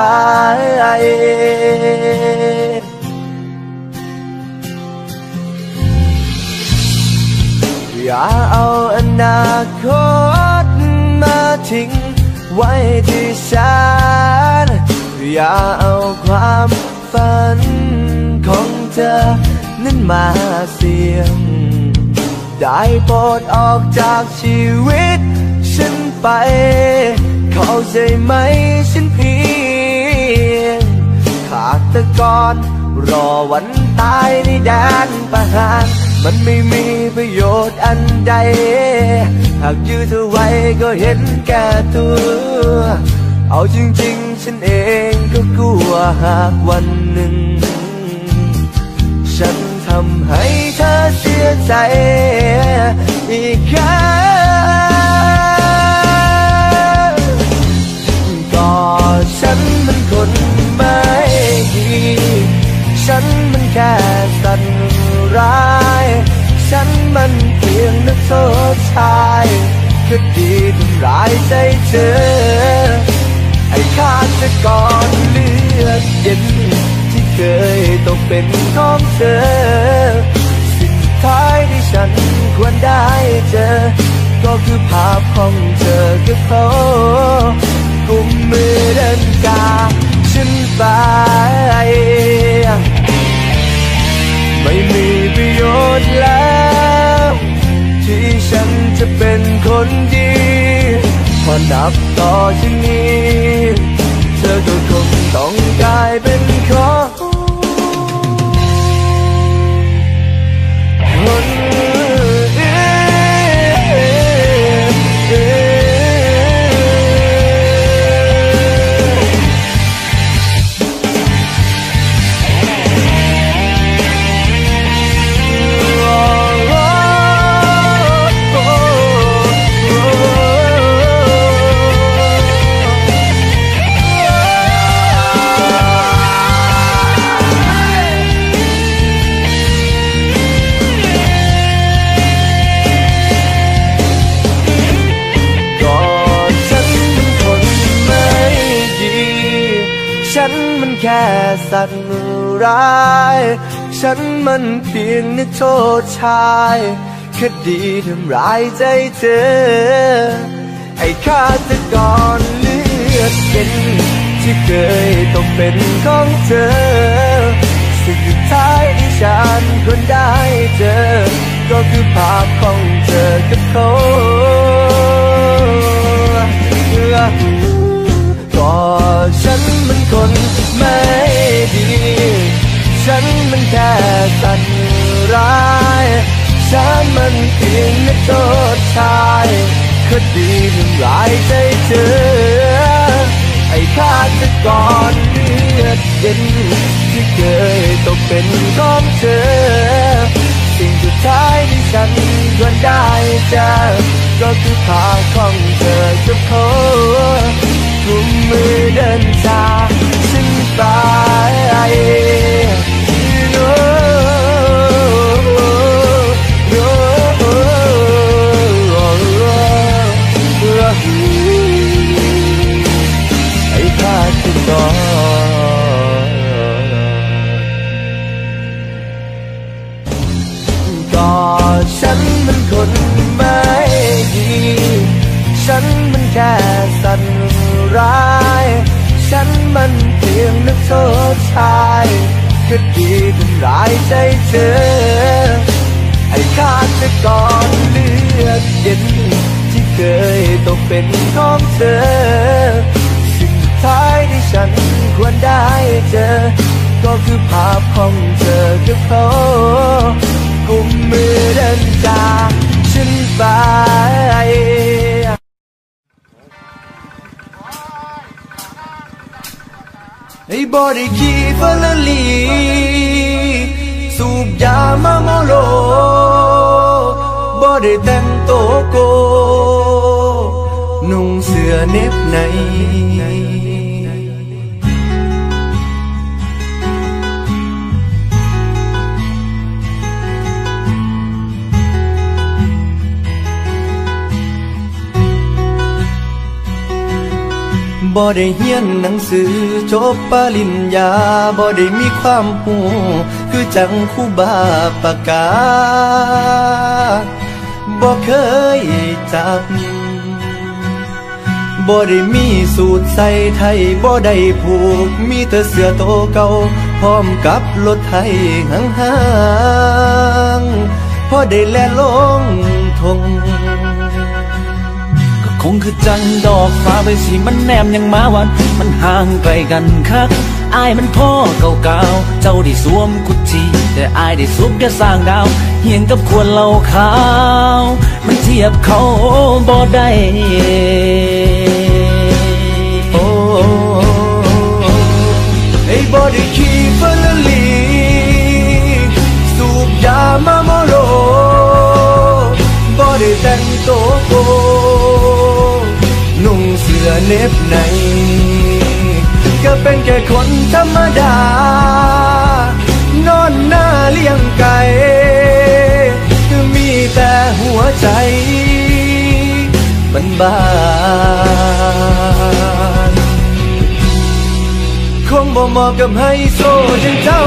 อย่าเอาอนาคตมาทิ้งไว้ที่ฉันอย่าเอาความฝันของเธอนั้นมาเสี่ยงได้โปรดออกจากชีวิตฉันไปเข้าใจไหมฉันเพียงขาตะกอนรอวันตายในแดนประหารมันไม่มีประโยชน์อันใดหากยื้อเธอไว้ก็เห็นแก่ตัวเอาจริงๆฉันเองก็กลัวหากวันหนึ่งฉันทำให้เธอเสียใจอีกครั้งก็ฉันมันคนไม่ดีฉันมันแค่สัตว์ร้ายฉันมันเพียงนักโทษชายคดีทำร้ายใจเธอไอ้ฆาตกรเลือดเย็นที่เคยตกเป็นของเธอสิ่งสุดท้ายที่ฉันควรได้เจอก็คือภาพของเธอกับเขากุมมือเดินกาฉันไปไม่มีประโยชน์แล้วที่ฉันจะเป็นคนดีพอนับต่อจากนี้เธอก็คงต้องกลายเป็นของคนแค่สัตว์ร้ายฉันมันเพียงนึกโทษชายคดีทำร้ายใจเธอไอ้ฆาตกรเลือดเย็นที่เคยตกเป็นของเธอสิ่งสุดท้ายที่ฉันควรได้เจอก็คือภาพของเธอกับเขาก็ฉันมันคนไม่ดฉันมันแค่สัตว์ร้ายฉันมันเพียงนักโทษชายคดีทำร้ายใจเธอไอ้ฆาตกรเลือดเย็นที่เคยตกเป็นของเธอสิ่งสุดท้ายที่ฉันควรได้เจอก็คือภาพของเธอกับเขากุมมือเดินจากฉันไปไอ้ฆาตกรก็ฉันมันคนไม่ดีฉันมันแค่สัตว์ร้ายฉันมันเพียงนักโทษชายคดีทำร้ายใจเธอไอ้ฆาตกรเลือดเย็นที่เคยตกเป็นของเธอสิ่งสุดท้ายที่ฉันควรได้เจอก็คือภาพของเธอกับเขากุมมือเดินจากฉันไปไอ้บอดี้คีฟลลีสูบยามาโมโลบอดี้แต่งโตโกนุ่งเสื้อเน็บในบ่ได้เรียนหนังสือจบปริญญาบ่ได้มีความรู้คือจังครูบาปากกาบ่เคยจับบ่ได้มีสูตรใส่ไทยบ่ได้ผูกมีแต่เสื้อโตเก่าพร้อมกับรถไทยห่างๆพอได้แล่นลงทงคงคือจังดอกฟ้าใบสีมันแนมยังมาวันมันห่างไกลกันคักอายมันพ่อเก่าๆเจ้าได้สวมกุฏิแต่อายได้สวมแค่สร้างดาวเฮียงกับควรเหล่าขาวมันเทียบเขาบ่ได้โอ้ไอ้บอดี้คีฟลลีสูบยามาโมโลบ่ได้แต่งโตโกนุ่งเสื้อเน็บในก็เป็นแค่คนธรรมดานอนหน้าเลี้ยงไก่ก็มีแต่หัวใจบ้านบ้านคงบ่เหมาะกับไฮโซอย่างเจ้า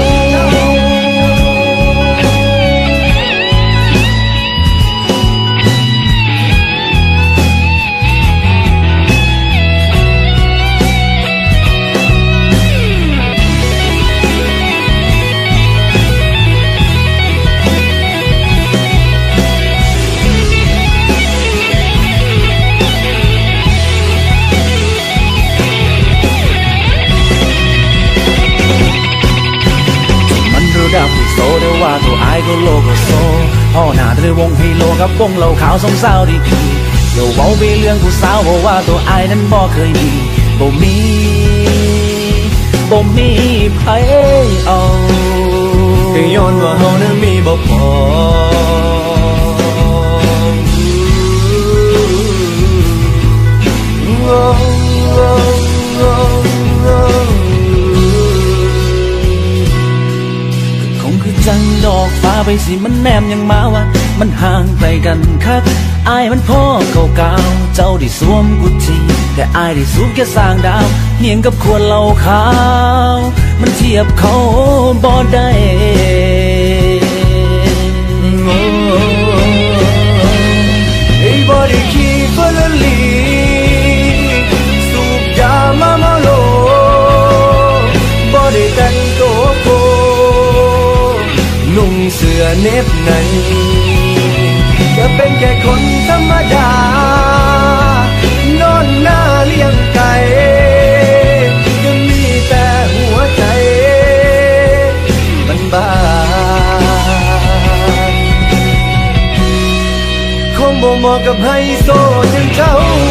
ดาวผู้โซเดี๋ยวว่าตัวอายก็โลก็โซพ่อหน้าด้วยวงไฮโลกับวงเหล่าขาวสองสาวดีกีเดี๋ยวเว้าไปเรื่องผู้สาวบอกว่าตัวอายนั้นบ่เคยมีบ่มีบ่มีไผเอาก็ย้อนว่าเฮานั้นมีบ่พอจังดอกฟ้าใบสีมันแนมยังมาว่ามันห่างไกลกันคักอายมันพ่อเก่าๆเจ้าได้สวมกุฏิแต่อายได้สวมแค่สร้างดาวเฮียงกับควรเหล่าขาวมันเทียบเขาบ่ได้ไอ้บอดี้คีฟลลีสูบยามาโมโลบ่ได้แต่งโตโกนุ่งเสื้อเน็บในจะเป็นแค่คนธรรมดานอนหน้าเลี้ยงไก่ก็มีแต่หัวใจเหมาะกับไฮโซอย่างเจ้า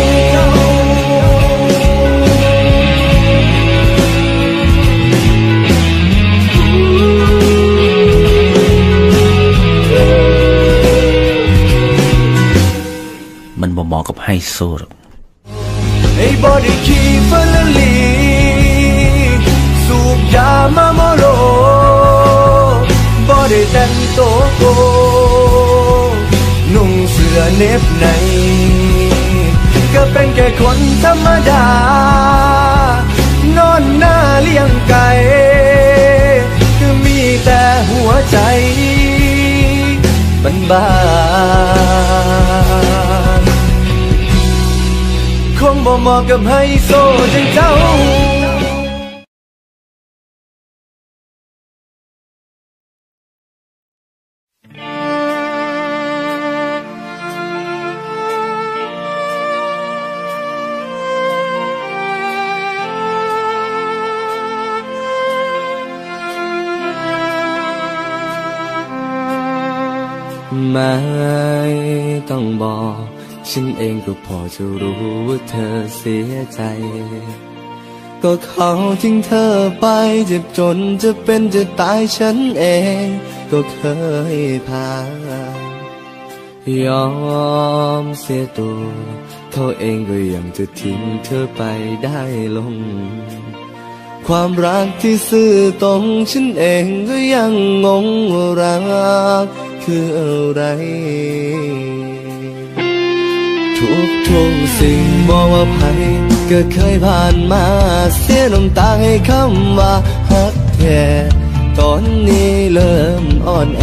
มันบ่เหมาะกับไฮโซหรอกไอ้บอดี้คีเฟอร์ลลีสูบยามาโมโรบอดี้แต่งโตโกนุ่งเสื้อเน็บในก็เป็นแค่คนธรรมดานอนหน้าเลี้ยงไก่คือมีแต่หัวใจบ้านบ้านคงบ่เหมาะกับไฮโซจังเจ้าไม่ต้องบอกฉันเองก็พอจะรู้ว่าเธอเสียใจก็เขาทิ้งเธอไปเจ็บจนจะเป็นจะตายฉันเองก็เคยผ่านยอมเสียตัวเขาเองก็ยังจะทิ้งเธอไปได้ลงความรักที่ซื่อตรงฉันเองก็ยังงงว่ารักคืออะไรทุกทุกสิ่งบอกว่าภัยก็เคยผ่านมาเสียน้ำตาให้คำว่าฮักแท้ตอนนี้เริ่มอ่อนแอ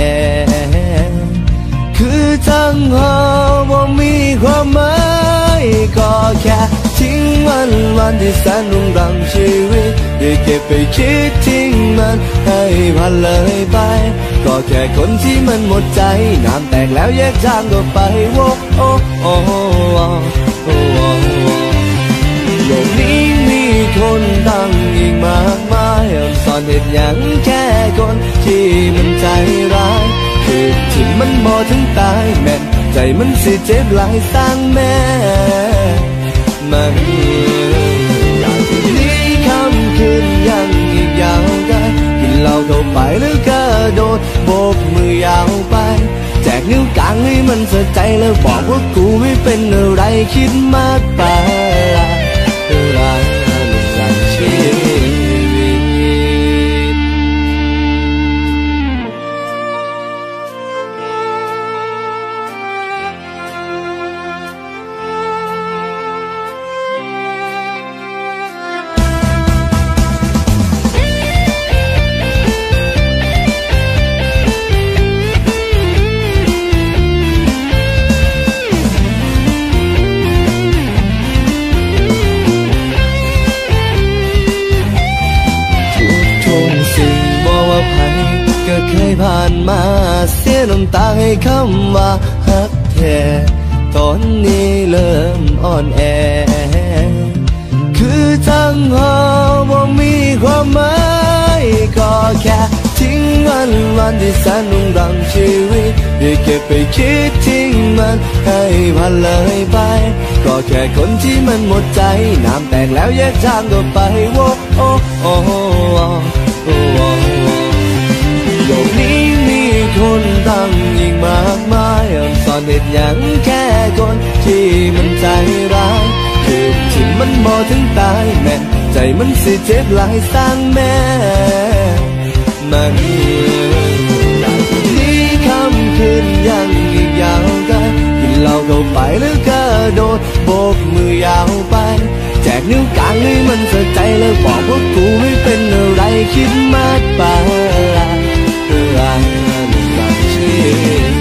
คือทั้งหาว่ามีความหมายก็แค่ทิ้งวันวันที่แสนรุ่งเรืองชีวิตได้เก็บไปคิดทิ้งมันให้ผ่านเลยไปก็แค่คนที่มันหมดใจน้ำแตกแล้วแยกทางก็ไปโอ้โอ้โอ้โอ้โลกนี้มีคนดังอีกมากมายสอนเหตุอย่างแค่คนที่มันใจร้ายคือที่มันบอถึงตายแม่นใจมันสิเจ็บหลายสร้างแม่มันอยากจะหนีค่ำคืนยังอีกยาวไกลกินเหล้าเข้าไปหรือกระโดดโบกมือยาวไปแจกนิ้วกลางให้มันสะใจแล้วบอกว่ากูไม่เป็นอะไรคิดมากไปรักรักชีวิตก็เคยผ่านมาเสียน้ำตาให้คำว่าฮักแท้ตอนนี้เริ่มอ่อนแอคือทั้งหาว่ามีความหมายก็แค่ทิ้งวันวันที่แสนรุ่งเรืองชีวิตได้เก็บไปคิดทิ้งมันให้ผ่านเลยไปก็แค่คนที่มันหมดใจน้ำแตกแล้วแยกทางก็ไปโอ้โอ้โอ้โอ้โลกนี้มีคนดังอีกมากมายสอนเหตุอย่างแค่คนที่มันใจร้ายคือที่มันบอถึงตายแม่นใจมันสิเจ็บหลายสร้างแม่มันอยากจะหนีค่ำคืนยังอีกยาวไกลกินเหล้าเข้าไปหรือกระโดดโบกมือยาวไปแจกนิ้วกลางให้มันสะใจแล้วบอกว่ากูไม่เป็นอะไรคิดมากไปรักรักชีวิต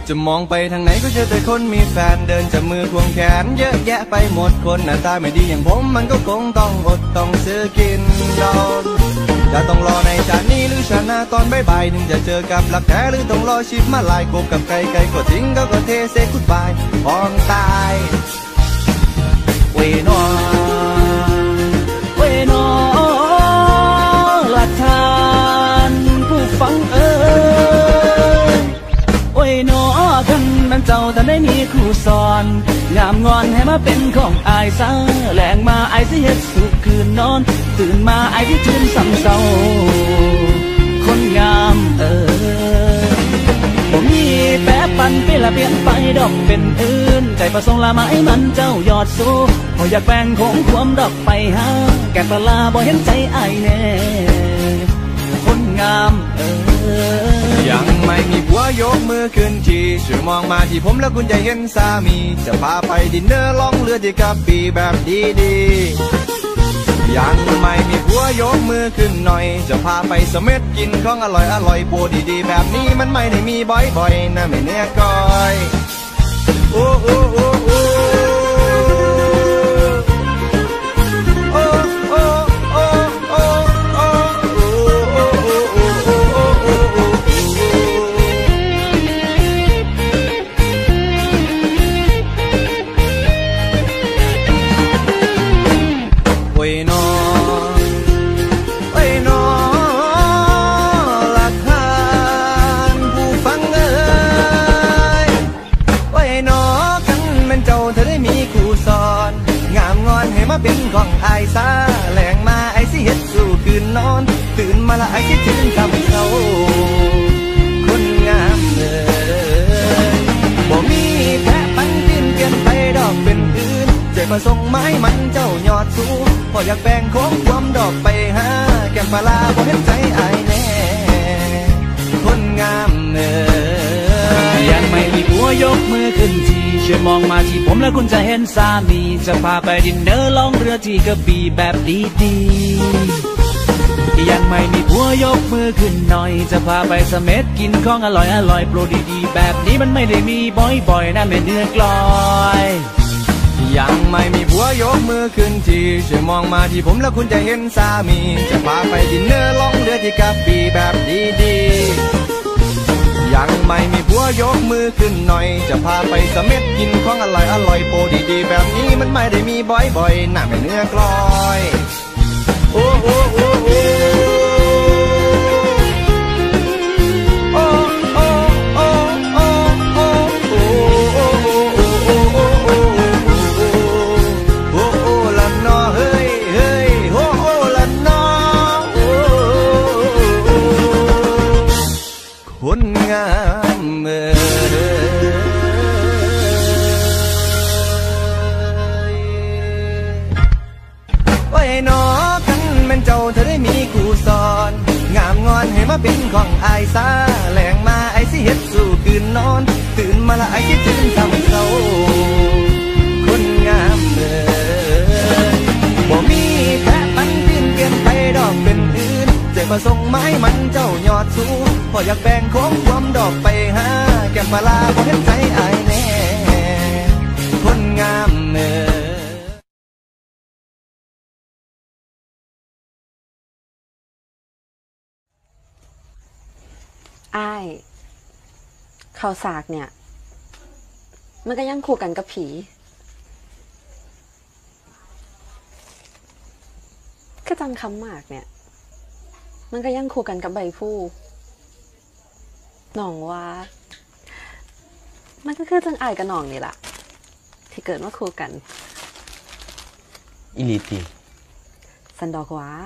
จะมองไปทางไหนก็เจอแต่คนมีแฟนเดินจับมือควงแขนเยอะแยะไปหมดคนหน้าตาไม่ดีอย่างผมมันก็คงต้องอดต้องซื้อกินนอนจะต้องรอในชาตินี้หรือชาติหน้าตอนบ่ายๆถึงจะเจอกับรักแท้หรือต้องรอชิบมาลายกบกับไก่ไก่ก็ทิ้งก็ก็เทเซกุดบายพร้อมตายเวนอเวนอหลักฐานผู้ฟังเอ๋ยเวนอคันนั้นเจ้าท่านได้มีครูสอนงามงอนให้มาเป็นของอายซะแหลงมาอายสิเฮ็ดสุขคืนนอนตื่นมาอายที่ชื่นซ้ำเศร้าคนงามเอ๋ยผมมีแปะปันเปละเปลี่ยนไปดอกเป็นอื่นใจประสงค์ละไม้มันเจ้ายอดสู้พออยากแบ่งของความดอกไปหาแก่ปลาบ่เห็นใจอายแน่คนงามเอ๋ยยังไม่มีผัวยกมือขึ้นทีช่วยมองมาที่ผมแล้วคุณจะเห็นสามีจะพาไปดินเนอร์ล่องเรือที่กระบี่แบบดีๆยังไม่มีผัวยกมือขึ้นหน่อยจะพาไปเสม็ดกินของอร่อยอร่อยโปรดีๆแบบนี้มันไม่ได้มีบ่อยๆนะไม่แน่ก้อยโอ้โอ้โอ้โอ้เป็นของไอ้ซาแหลงมาไอ้สิเฮ็ดสู่คืนนอนตื่นมาละไอ้คิดถึงคำเขาคนงามเลยบ่มีแพ้ปันกินเปลี่ยนไปดอกเป็นอื่นใจมาส่งไม้มันเจ้ายอดสูงพออยากแบ่งของความดอกไปหาแก้มปลาบ่เห็นใจไอ้แน่คนงามเลยยังไม่มีผัวยกมือขึ้นทีช่วยมองมาที่ผมแล้วคุณจะเห็นสามีจะพาไปดินเนอร์ล่องเรือที่กระบี่แบบดีๆยังไม่มีผัวยกมือขึ้นหน่อยจะพาไปเสม็ดกินของอร่อยอร่อยโปรดีๆแบบนี้มันไม่ได้มีบ่อยๆนะแม่เนื้อกลอยยังไม่มีผัวยกมือขึ้นทีช่วยมองมาที่ผมแล้วคุณจะเห็นสามีจะพาไปดินเนอร์ล่องเรือที่กระบี่แบบดีๆยังไม่มีผัวยกมือขึ้นหน่อยจะพาไปเสม็ดกินของอร่อยอร่อยโปรดีๆแบบนี้มันไม่ได้มีบ่อยๆน่าไม่เนื้อกลอยโอ้โอ้โอ้โอ้คนงามเอ่ยไว้นอกันแม่นเจ้าเธอได้มีคู่สอนงามงอนให้มาเป็นของอายซาแหลงมาไอ้สิเฮ็ดสู่คืนนอนตื่นมาละไอ้คิดถึงคำเขาคนงามเอ่ยบ่มีแพ้ปันกินเปลี่ยนไปดอกเป็นอื่นใจมาส่งไม้มันเจ้ายอดสูงพออยากแบ่งของความดอกไปหาแก้มปลาบ่เห็นใจอายแน่คนงามเอ่ยอ้ายข่าวสากเนี่ยมันก็ยังคู่กันกับผีก็จังคำมากเนี่ยมันก็ยังคู่กันกับใบผู้หน่องว่ามันก็คือจังอายกับหน่องนี่แหละที่เกิดมาคู่กันอิลิตีสันดอกว่า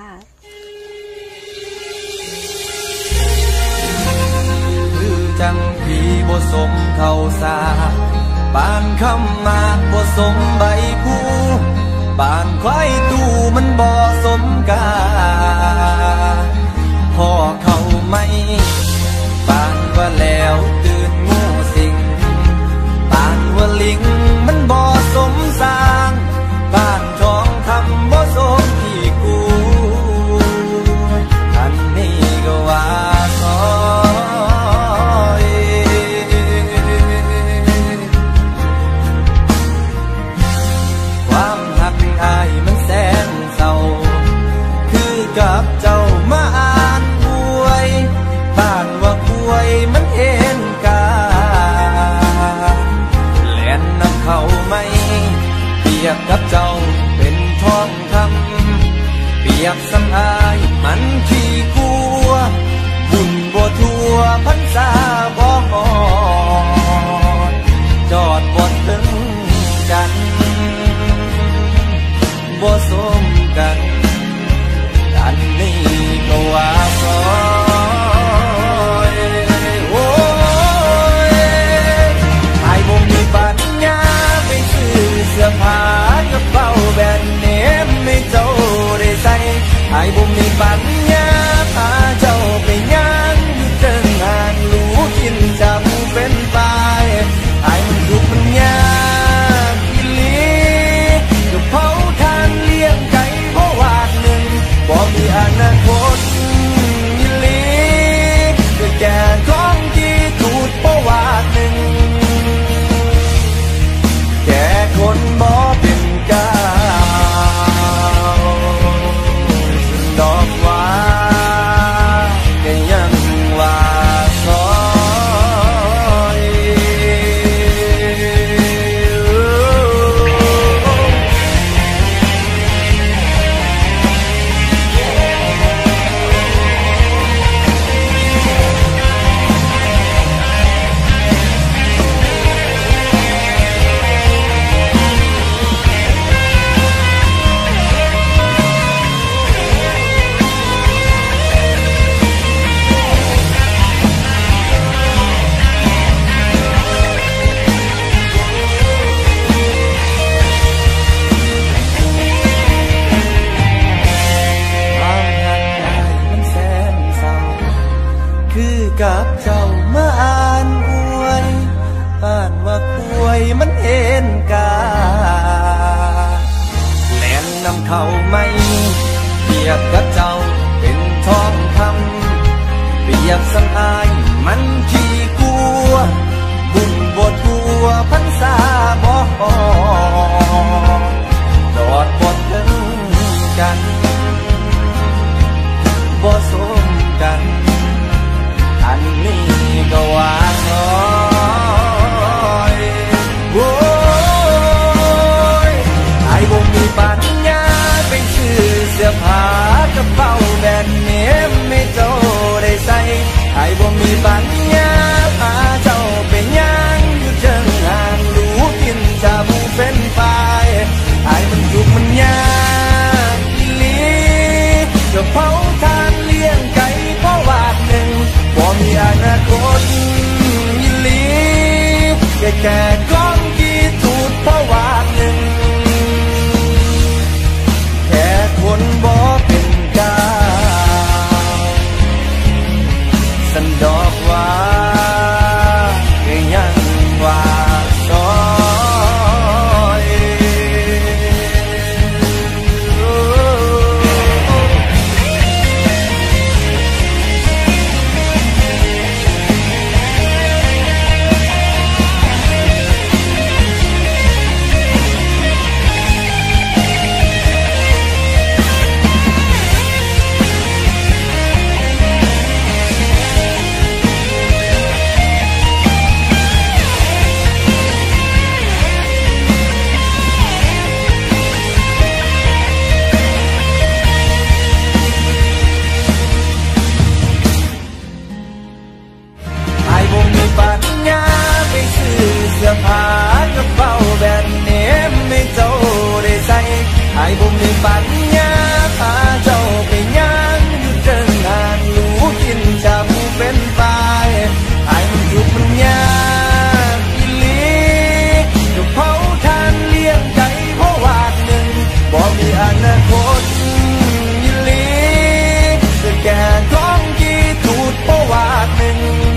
คือจังผีบ่สมเท่าสาปานคำมากบ่สมใบผู้ปานควายตู้มันบ่สมกาพ่อเขาไม่ปานว่าแล้วตื่นงูสิงปานว่าลิงมันบ่สมสร้างบ้านทองทำบ่สมที่กูอันนี้ก็ว่าซอยมีปัญญาพาเจ้าไปย่างอยู่เทิงห่างรู้กินจำเป็นไปไอ้มันทุกข์มันยากอีหลีก็เผาทานเลี้ยงไก่เพราะวาดหนึ่งบ่มีอนาคตอีหลีก็แก่ของที่ถูกเพราะวาดหนึ่งแก่คนบ่เป็นกาดอกว่าก็ยังว่าซอยกับเจ้ามาอ่านอวยอ่านว่าคุยมันเห็นกาแหลนนำเขาไม่เปรียบกับเจ้าเป็นทองคำเปรียบสังอายมันขี้กลัวบุญบทบัวพันษาบ่ดอดบทถึงกันบ่สมกันอันนี้ก็ว่าน้อยโว้ยไอ้บ่มีปัญญาไปซื้อเสื้อผ้ากระเป๋าแบรนด์เนมไม่เจ้าได้ใส่ไอ้บ่มีปัญญาพาเจ้าไปย่างอยู่เชิงห่างรู้กินชาบูเป็นไปไอ้มันทุกข์มันยากอีหลีก็เผาทานเลี้ยงไก่เพราะวาดหนึ่งบ่มีอนาคตอีหลีแก่แก่ก้องกี่ถูดเพราะวาดหนึ่งแค่คนบ่เป็นกาสันดอกว่าก็ยังว่าซอยเสื้อผ้ากระเป๋าแบรนด์เนมไม่เจ้าได้ใส่ไอ้บ่มีปัญญาพาเจ้าไปย่างอยู่เทิงห่างรู้กินชาบูเป็นไปไอ้มันทุกข์มันยากอีหลีก็เผาทานเลี้ยงไก่เพราะวาดหนึ่งบ่มีอนาคตอีหลีจะแก่ท้องกี่ถูดเพราะวาดหนึ่ง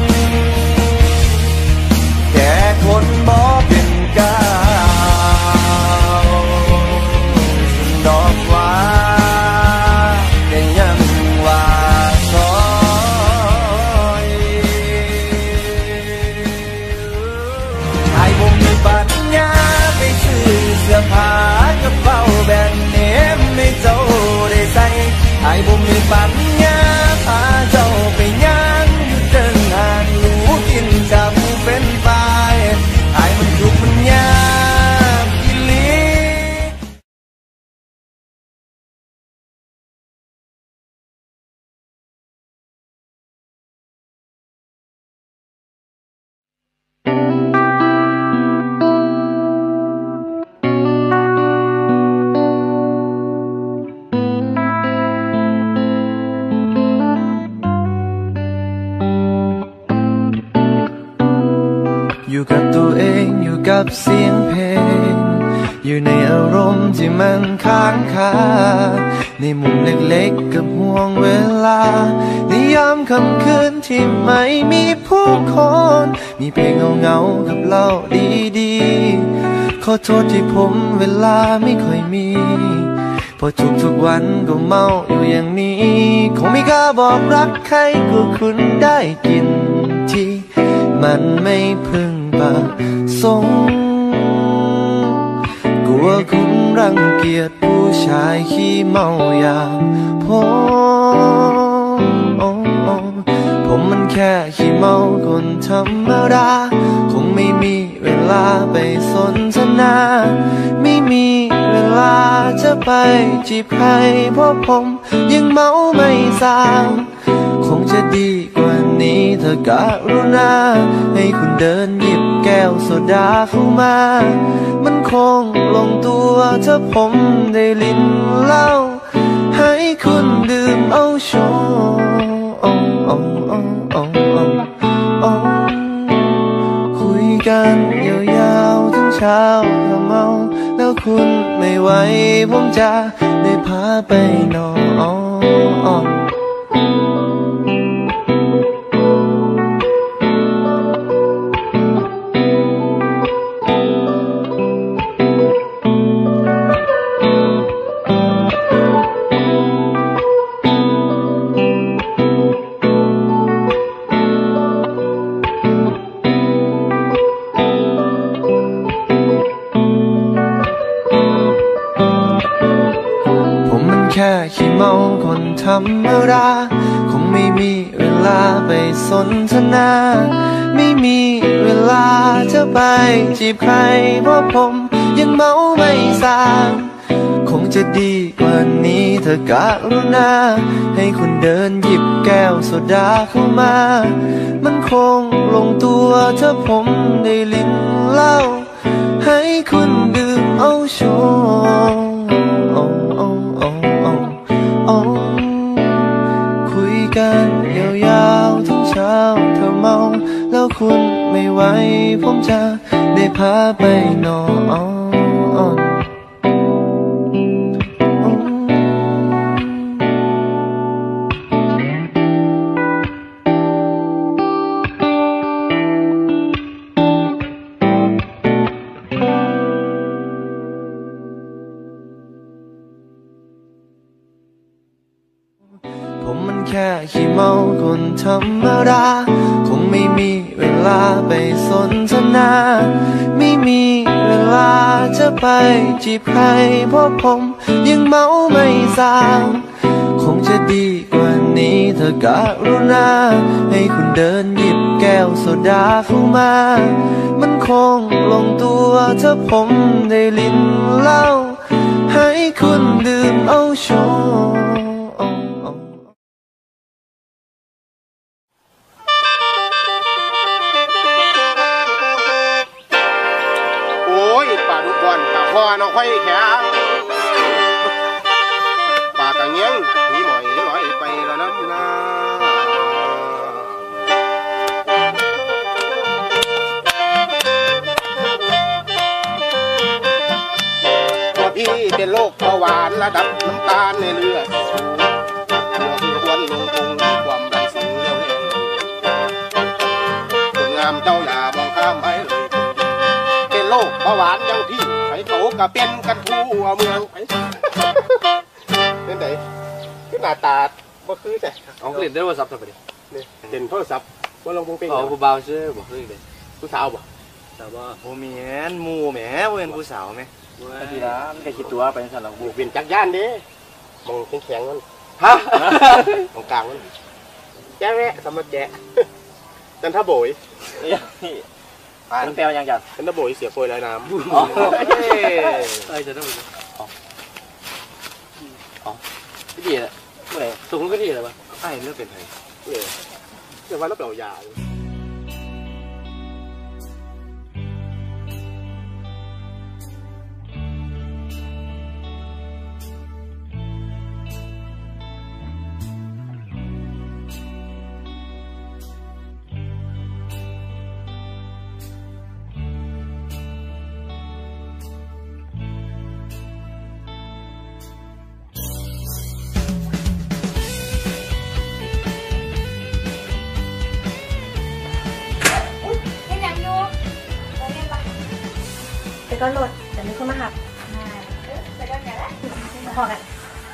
แก่คนบ่เป็นกาดอกว่าก็ยังว่าซอยไอ้บ่มีปัญญาไปซื้อเสื้อผ้ากระเป๋าแบรนด์เนมไม่เจ้าได้ใส่ไอ้บ่มีปัญญาพาเจ้าไปย่างอยู่เทิงห่างรู้กินชาบูเป็นไปไอ้มันทุกข์มันยากอีหลีอยู่กับตัวเองอยู่กับเสียงเพลงอยู่ในอารมณ์ที่มันค้างคาในมุมเล็กๆกับห่วงเวลาในยามค่ำคืนที่ไม่มีผู้คนมีเพลงเงาๆกับเราดีๆขอโทษที่ผมเวลาไม่ค่อยมีพอทุกๆวันก็เมาอยู่อย่างนี้คงไม่กล้าบอกรักใครก็คุณได้กินที่มันไม่พึงประสงค์กลัวคุณรังเกียจผู้ชายขี้เมาอย่างผมผมมันแค่ขี้เมาคนธรรมดาคงไม่มีเวลาไปสนทนาไม่มีเวลาจะไปจีบใครเพราะผมยังเมาไม่สางคงจะดีกว่านี้เธอกรุณาให้คุณเดินหยิบแก้วโซดาเข้ามามันคงลงตัวถ้าผมได้ลิ้นเหล้าให้คุณดื่มเอาโชคุยกันยาวๆถึงเช้าถ้าเมาแล้วคุณไม่ไหวผมจะได้พาไปนอนแค่ขี้เมาคนธรรมดาคงไม่มีเวลาไปสนทนาไม่มีเวลาจะไปจีบใครเพราะผมยังเมาไม่สางคงจะดีกว่านี้เธอกรุณาให้คุณเดินหยิบแก้วโซดาเข้ามามันคงลงตัวถ้าผมได้ลิ้นเหล้าให้คุณดื่มเอาโชคุยกันยาวๆถึงเช้าถ้าเมาแล้วคุณไม่ไหวผมจะได้พาไปนอนผมมันแค่ขี้เมาคนธรรมดาคงไม่มีเวลาไปสนทนาไม่มีเวลาจะไปจีบใครเพราะผมยังเมาไม่สางคงจะดีกว่านี้เธอกรุณาให้คุณเดินหยิบแก้วโซดาเข้ามามันคงลงตัวถ้าผมได้ลิ้นเหล้าให้คุณดื่มเอาโชพอน้องค่อยแข็งปากกะเงี้ยงนี่หน่อยหน่อยไปแล้วน้ำนาพอพี่เป็นโรคเบาหวานระดับน้ำตาลในเลือดสูงหัวคือควนลงคงความดันสูงเร็วเร็วคนงามเจ้าอย่ามองข้ามไปเลยเป็นโรคเบาหวานยังพี่โตกับเป็นกันทั่วเมืองเป็นไงคือหน้าตาบ่คือแต่เอาเล่นได้ว่าซับสับไปดิเนี่ยเล่นโทรศัพท์ว่าลงวงเป็นอ๋อผู้บ่าวชื่อบ่คือเลยผู้สาวบ่สาวบ่โอ้แม่นหมู่แหมบ่เป็นผู้สาวแม่ทีละมันก็คิดตัวไปซั่นล่ะบ่เป็นจักรยานเด้มองแข็งๆมันฮะตรงกลางมันแจ๊ะแวะสำหรับแจ๊ะจันทบุรีมันแปลว่ายังจัดเป็นตะโบยเสียโปรยลอยน้ำอ๋อเอ้ยจะต้องอ๋ออ๋อที่ดีเลยเมื่อไหร่สูงก็ดีเลยวะไอ้เลือกเป็นไงเออเดี๋ยววันรับเหล่ายาก็โหลดแต่ไม่คนมาหักแต่ก็อย่างนั้นพอกัน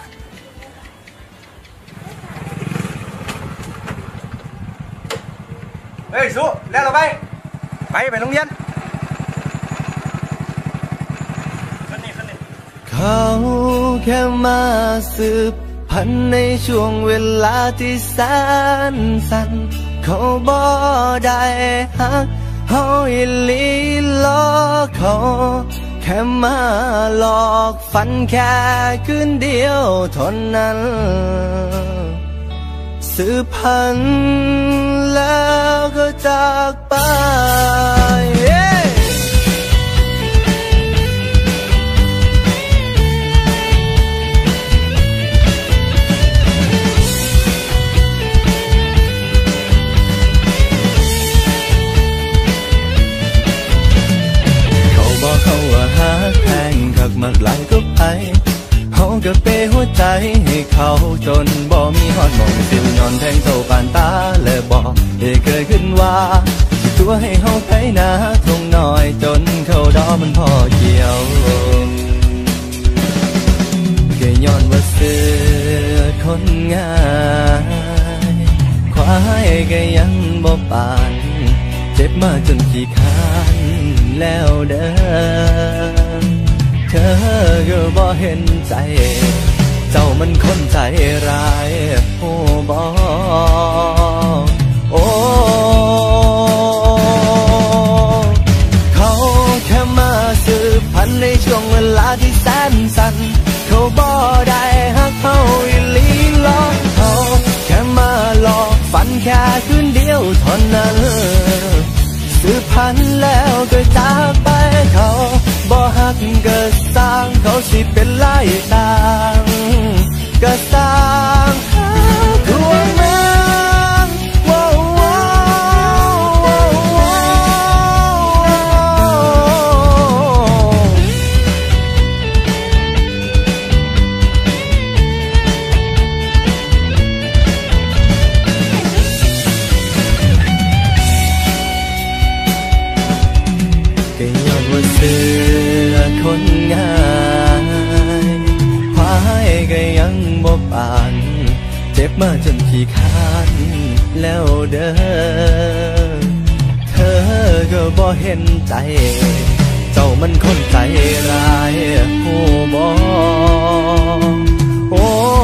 เฮ้ยสู้แล้วเราไปไปไปโรงเรียนเขาแค่มาสืบพันในช่วงเวลาที่แสนสั้นเขาบ่ได้ฮักเฮาอีหลีหลอกเขาแค่มาหลอกฝันแค่คืนเดียวเท่านั้นสืบพันแล้วก็จากไปเขาว่าหาแพงคักมากหลายก็ไปเฮาก็เปหัวใจให้เขาจนบ่มีฮอดมองสิวย้อนแทงเท่าปานตาและบอกได้เคยขึ้นว่าสิตัวให้เฮาไถนาทงน้อยจนเข้าดอมันพอเกี่ยวก็ย้อนว่าเสือคนง่ายควายก็ยังบ่ปานเจ็บมาจนขี้คร้านแล้วเด้อเธอก็บ่เห็นใจเจ้ามันคนใจร้ายโอ้บ่โอ้เขาแค่มาสืบพันในช่วงเวลาที่แสนสั้นเขาบ่ได้ฮักเขาอีหลีหลอกเขาแค่มาหลอกฝันแค่คืนเดียวเท่านั้นสืบพันแล้วก็จากไปเขาบ่ฮักก็สร้างเขาสิเป็นลายต่างก็สร้างดวงนางว้าวว้เสือคนง่ายควายก็ยังบ่ปานเจ็บมาจนขี้คร้านแล้วเด้อเธอก็บ่เห็นใจเจ้ามันคนใจร้ายโอ้บ่โอ้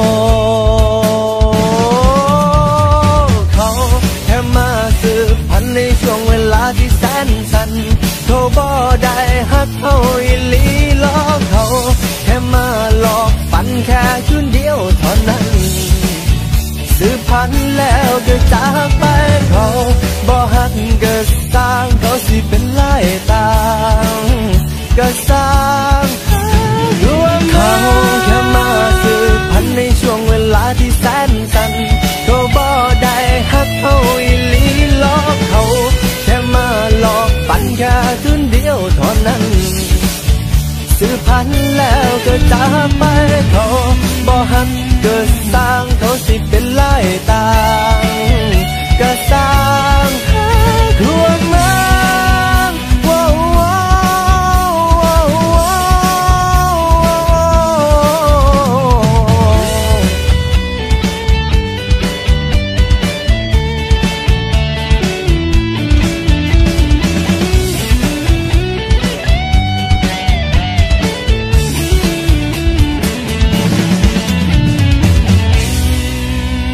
เขาแค่มาสืบพันในช่วงเวลาที่แสนสั้นเขาบ่ได้ฮักเขาอีหลีหลอกเขาแค่มาหลอกฝันแค่คืนเดียวเท่านั้นสืบพันแล้วก็จากไปเขาบ่ฮักก็สร้างเขาสิเป็นลายต่างก็สร้างดวงเขาแค่มาสืบพันในช่วงเวลาที่แสนสั้นเขาบ่ได้ฮักเขาอีหลีหลอกเขาแค่มาหลอกฝันแค่คืนเดียวเท่านั้นสืบพันแล้วก็จากไปเขาบ่ฮักก็สร้างเขาสิเป็นลายต่างก็สร้างดวงนางว้าวว้าวว้าว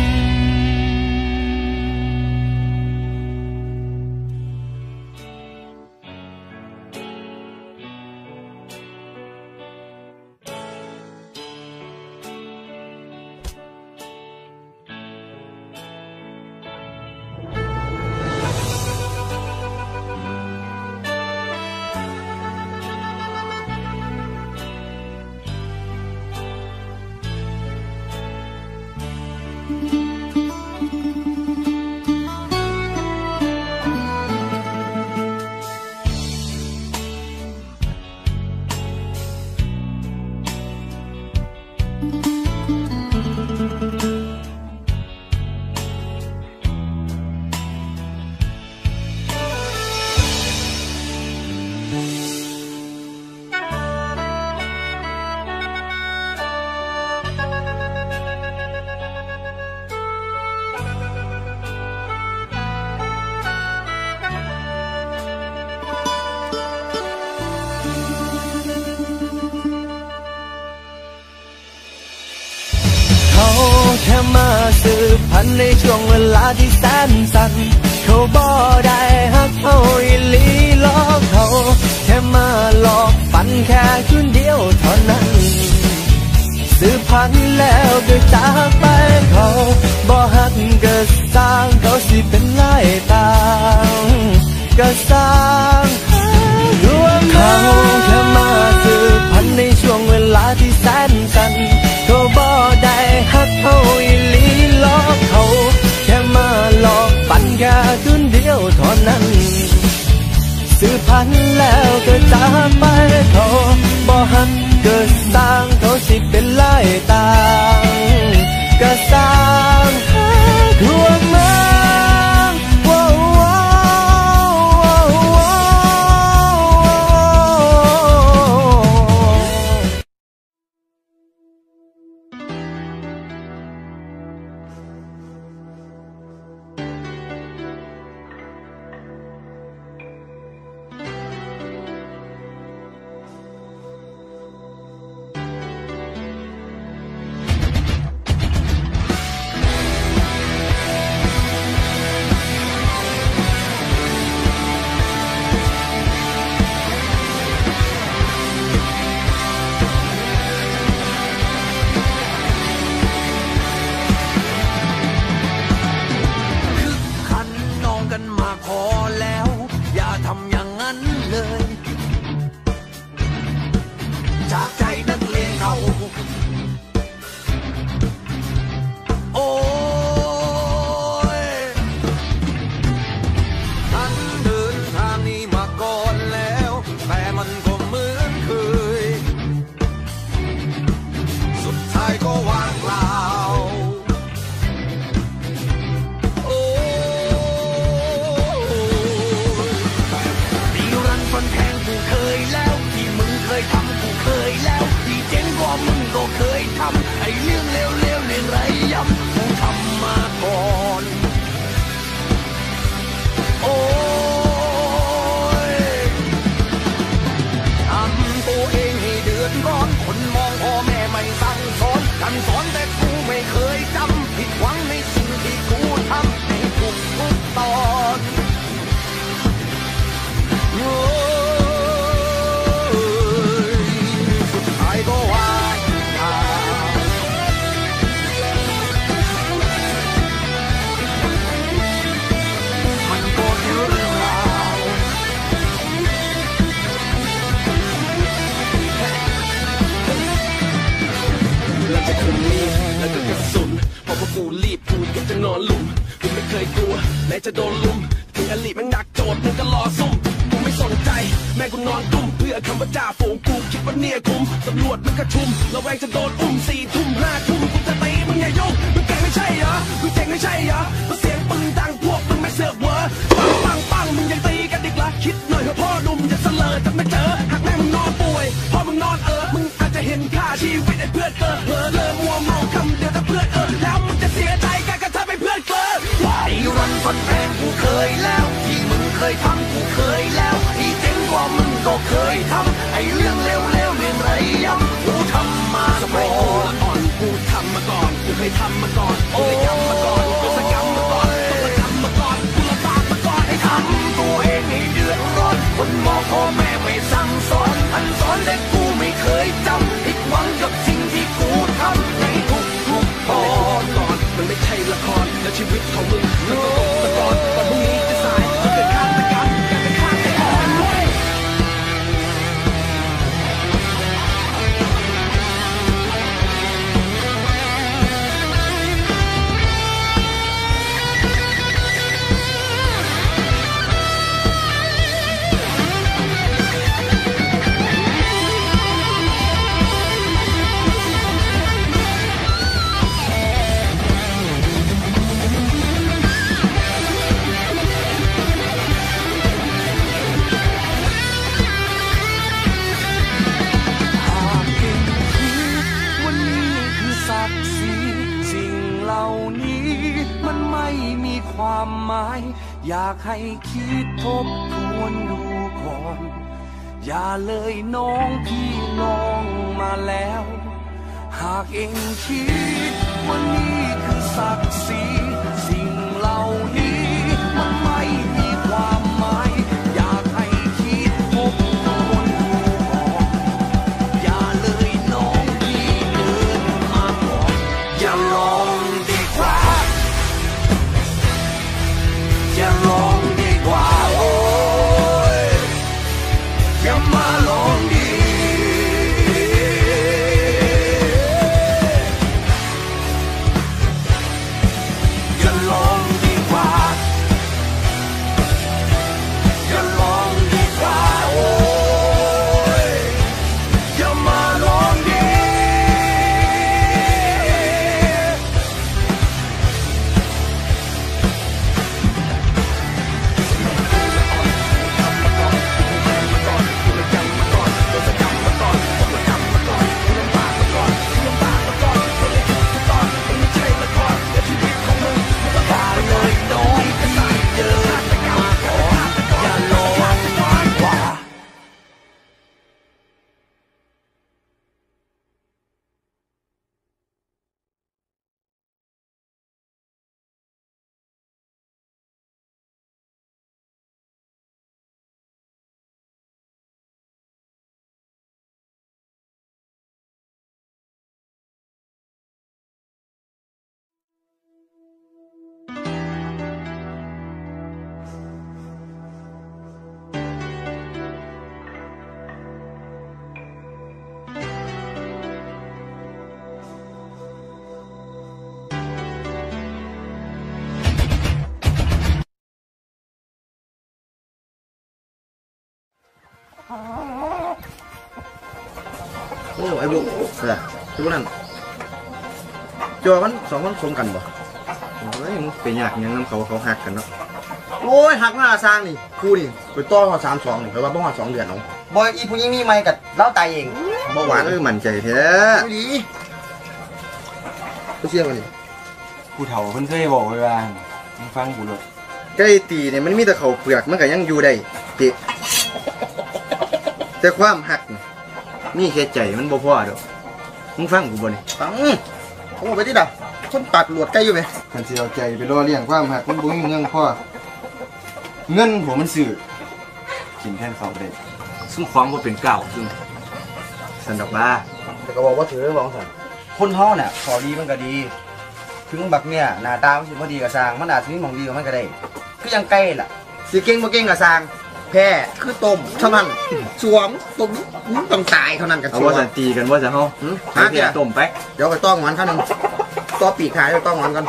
แค่มาสืบพันธุ์ในช่วงเวลาที่แสนสั้นเขาบ่ได้ฮักเขาอีหลีหลอกเขาแค่มาหลอกฝันแค่คืนเดียวเท่านั้นสืบพันธุ์แล้วก็จากไปเขาบ่ฮักก็สร้างเขาสิเป็นลายตางก็สร้างดวงเขาแค่มาสืบพันธุ์ในช่วงเวลาที่แสนสั้นเขาบ่ได้ฮักเขาอีหลีหลอกเขาแค่มาหลอกฝันแค่คืนเดียวเท่านั้นสืบพันธุ์แล้วก็จากไปเขาบ่ฮักก็สร้างเขาสิเป็นลายตางก็สร้างดวงเมืองว้าวว้าวว้าวจะโดนลุมถึงอลีมันหนักโจทย์มึงก็รอซุ่มกูไม่สนใจแม่กูนอนตุ้มเพื่อคำว่าจ่าฝูงกูคิดว่าเนี่ยคุ้มตำรวจมันกระชุมระแวงจะโดนอุ้มสี่ทุ่มห้าทุ่มกูจะตีมึงอย่ายุ่งมึงเก่งไม่ใช่เหรอมึงเจ๋งไม่ใช่เหรอเพราะเสียงปืนดังพวกมึงไม่เสือกเวอปังปังปังมึงยังตีกันอีกละคิดหน่อยเถอะพ่อหนุ่มอย่าเสลอจะไม่เจอหากแม่มึงนอนป่วยพ่อมึงนอนเออมึงอาจจะเห็นค่าชีวิตไอ้เพื่อนเกอเผลอเลอมัวเมาคำเดียวถ้าเพื่อนเออแล้วมึงจะเสียใจกันกันถ้าเป็นเพื่อนเกอไอ้รันฟันแพงกูเคยแล้วที่มึงเคยทำกูเคยแล้วที่เจ๋งกว่ามึงก็เคยทำไอ้เรื่องเลวๆเรื่องไรย้ำกูทำมาก่อนอ่อนกูทำมาก่อนกูเคยทำมาก่อนกูเคยย้ำมาก่อนกูสกำมาก่อนกูละทำมาก่อนกูละบากมาก่อนให้ทำตัวเองให้เดือดร้อนคนมองพ่อแม่ไม่สั่งสอนอันสอนแต่กูไม่เคยจำผิดหวังกับสิ่งที่กูทำในทุกทุกตอนก่อนมันไม่ใช่ละครและชีวิตของมึงมันก็ตกตะกอนตอนพรุ่งนี้จะสายมันเกิดฆาตกรรมกลายเป็นฆาตกรด้วย ความหมายอยากให้คิดทบทวนดูก่อนอย่าเลยน้องพี่น้องมาแล้วหากเองคิดว่านี่คือศักดิ์ศรีสิ่งเหล่านี้มันไม่มีความหมายอยากให้คิดพบคนดูก่อนอย่าเลยน้องที่เดินมาก่อนอย่าลองดีกว่าอย่าลองดีกว่าโอ้ยอย่ามาลองดีอย่าลองดีกว่าอย่าลองดีกว่าโอ้ยอย่ามาลองดีโอ้ไอ้บุกเออไอ้บุกนั่นจอมันสองคนสมกันบ่เฮ้ยมึงเป็นยากยังน้ำเขาเขาหักกันเนาะโอ้ยหักมาสร้างนี่ครูนี่ไปต้อเขาสามสองนี่แปลว่าบ้านสองเดือนน้องบอยอีผู้ยิ่งมีไม่กับเล่าตายเองเบาหวานเออหมั่นใจแท้ดีกูเชื่อมันนี่กูเฒ่าเพิ่นเคยบอกไว้ว่ามึงฟังกูเลยไก่ตีเนี่ยมันมีแต่เขาเปลือกมันก็ยังอยู่ได้ติแต่ความหักนี่แค่ใจมันบ่พอดอกมึงฟังกูบ่นี่ฟังผมเอาไปที่ดับคนตัดหลวดใกล้อยู่ไหมคันสิเอาใจไปรอเลี้ยงความหักมันบ่มีเงินพอเงินผมมันซื้อกินแทนเขาได้ซึ่งความบ่เป็นเก่าซึ่งสันดอกบ้าแต่ก็บอกว่าถือบอกสันคนเฮาเนี่ยขอดีมันก็ดีถึงบักเนี่ยหน้าตามันสิบ่ดีก็สร้างมันอาจสิมีหม่องดีกว่ามันก็ได้คือยังไก่ล่ะสิเก่งบ่เก่งก็สร้างแพ้คือต้มเท่านั้นสวมต้มต้องตายเท่านั้นกันเอาว่าจะตีกันว่าจะเฮาหาเดี๋ยวต้มไปเดี๋ยวไปต้องหวานข้าวหนึ่งต่อปีกขายไปต้องหวานกัน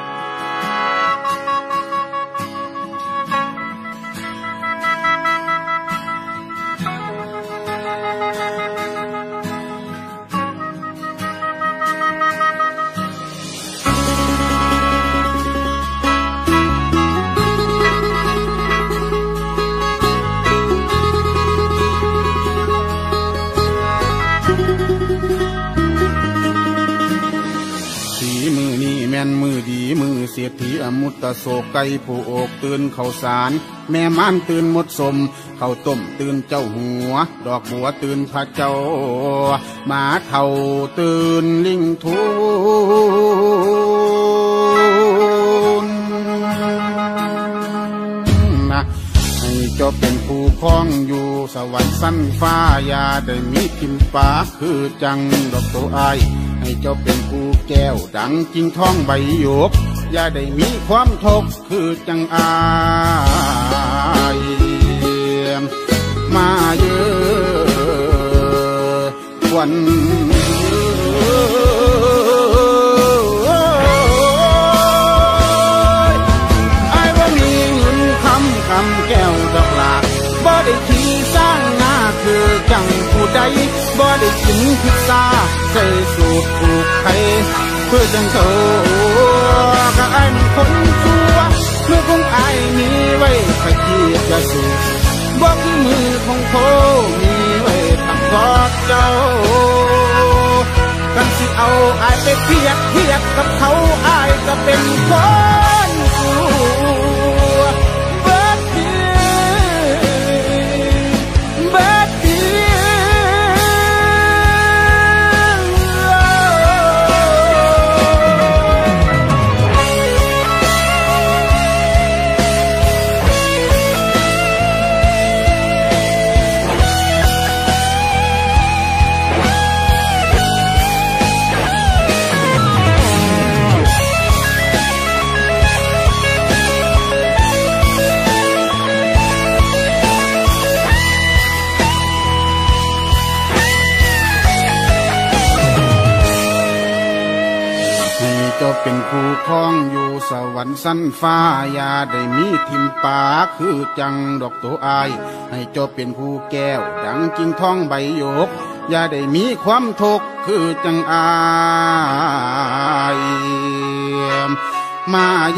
มือดีมือเสียทีอมุตตะโศกไก่ผู้อกตื่นข้าวสารแม่ม่านตื่นหมดสมข้าวต้มตื่นเจ้าหัวดอกบัวตื่นพระเจ้าหมาเท่าตื่นลิงทูนนะให้เจ้าเป็นผู้ครองอยู่สวรรค์สั้นฟ้าอย่าได้มีกินฟ้าคือจังดอกตัวอายให้เจ้าเป็นผู้แก้วดังจริงท้องใบหยกอย่าได้มีความทกคือจังอายมาเยอะวันไอ้ว่ามีเงินคำคำแก้วดอกหลากบ่ได้ขี่สร้างหน้าคือจังผู้ใดบ่ได้กินพิซซ่าใส่สูตรผูกไข่เพื่อจังโตก็ไอ้มันคนชั่วเมื่อคงไอ้มีไว้ขยี้จะสูบบ่คือมือของโคมีไว้ทำกอดเจ้ากันสิเอาไอ้ไปเทียบเทียบกับเขาไอ้ก็เป็นคนชั่วเบิดเดีเบิดเดีเป็นคู่ครองอยู่สวรรค์สั้นฟ้าอย่าได้มีทิมปาคือจังดอกตัวอายให้เจ้าเป็นคู่แก้วดังกิ่งทองใบหยกอย่าได้มีความทุกข์คือจังอายมาเย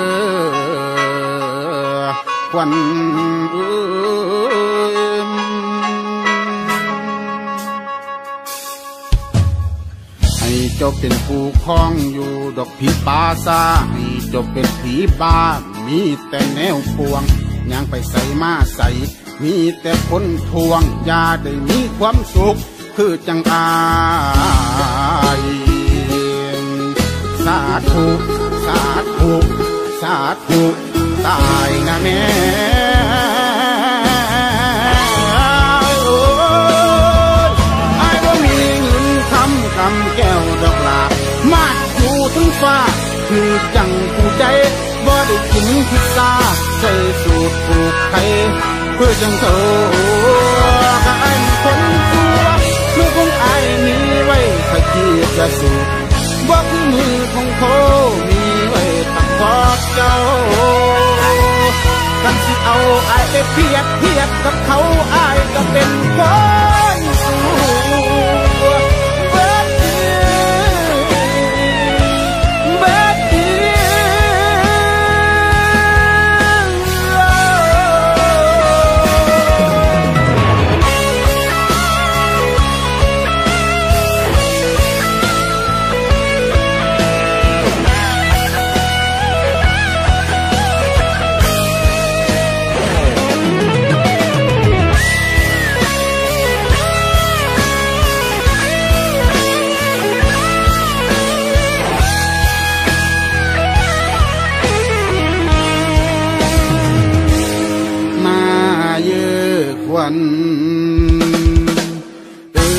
อะควันเอ้ยให้เจ้าเป็นผู้ครองอยู่ดอกผีป่าซาให้เจ้าเป็นผีป่ามีแต่แนวปวงยังไปใส่มาใส่มีแต่คนทวงอย่าได้มีความสุขคือจังอายสาธุสาธุสาธุตายนะแม่ไอ้บ่มีเงินคำคำแก้วดอกลามาอยู่ถึงฟ้าคือจังผู้ใจบ่ได้กินพิซซ่าใส่สูตรผูกไข่เพื่อจังเธอกับไอ้คนตัวเมื่อคงไอ้มีไว้ขยี้กระสุนบ่คือมือของเขามีไว้ตักกอดเจ้ากันสิเอาไอ้ไปเพียบเทียบกับเขาไอ้ก็เป็นคนสู้เบิดเดีเบิดเดีวันเอ้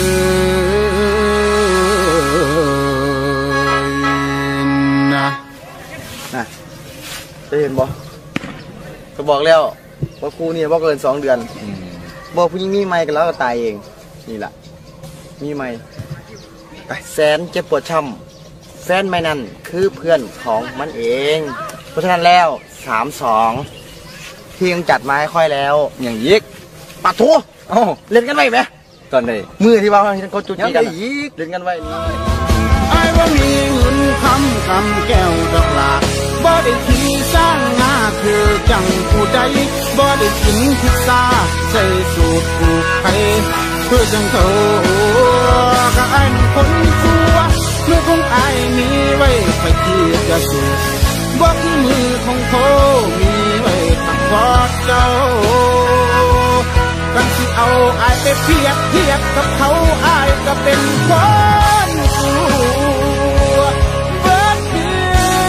ยนะน่ะจะเห็นบ่ก็บอกแล้วว่าครูนี่บ่เกินสองเดือนบอกผู้หญิงมีไม่กันแล้วก็ตายเองนี่แหละมีไม่แสนเจ็บปวดช้ำแฟนไม่นั่นคือเพื่อนของมันเองเพราะฉะนั้นแล้วสามสองที่ยังจัดมาให้ค่อยแล้วอย่างยิกปะทัวอ๋อเล่นกันไว้ไหมตอนไหนมือที่ว่าที่เขาจุดจีกันเล่นกันไว้ไอ้ว่ามีเงินคำคำแก้วดอกลาบ่ได้ขี่สร้างหน้าคือจังผู้ใดบ่ได้กินพิซซ่าใส่สูตรผูกไข่เพื่อจังเขากับไอ้คนชั่วเมื่อคงไอ้มีไว้ไปขี่กระสุนบ่คือมือของเขามีไว้ตักกอดเจ้ากันสิเอาไอ้ไปเพียบเทียบกับเขาไอ้ก็เป็นคนสู้เบิดเดี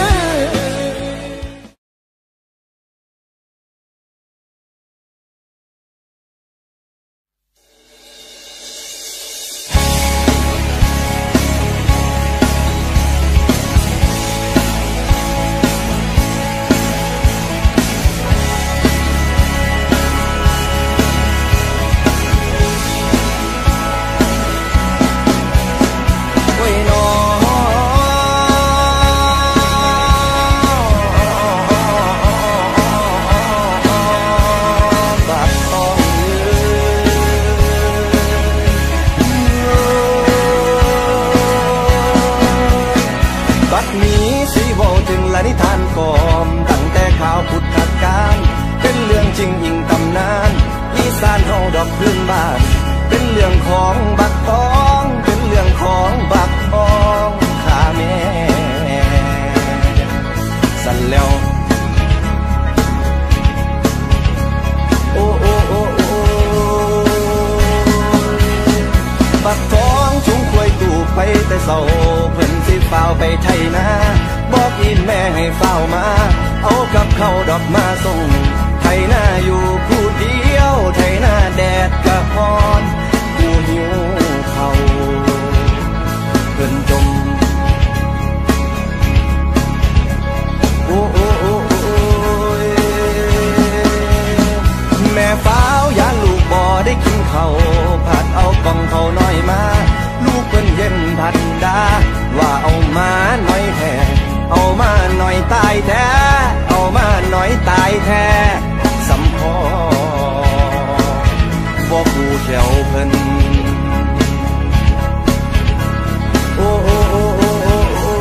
นิทานกอมตั้งแต่ข่าวพุทธกาลเป็นเรื่องจริงยิ่งตำนานอีสานเฮาดอกพื้นบ้านเป็นเรื่องของบักตองเป็นเรื่องของบักทองข้าแม่สั่นแล้วโอ้โอ้โอ้โอ้บักทองจุงควยตู่ไปแต่เศร้าเพิ่นสิฟ้าวไปไทยนาบอกอีแม่ให้เฝ้ามาเอากับเขาดอกมาส่งไทยหน้าอยู่ผู้เดียวไทยหน้าแดดกะพรผู้หิวเขาเพิ่นจมโอ้โอ้โอ้โอ้แม่ฟ้าวยานลูกบ่ได้กินเขาผัดเอากล่องเขาน้อยมาลูกเพิ่นเย็นพันดาว่าเอามาน้อยแท้เอาแท้เอามาหน่อยตายแท้สำพอบ่กูแขวเพิ่นโอ้โอ้โอ้โอ้โอ้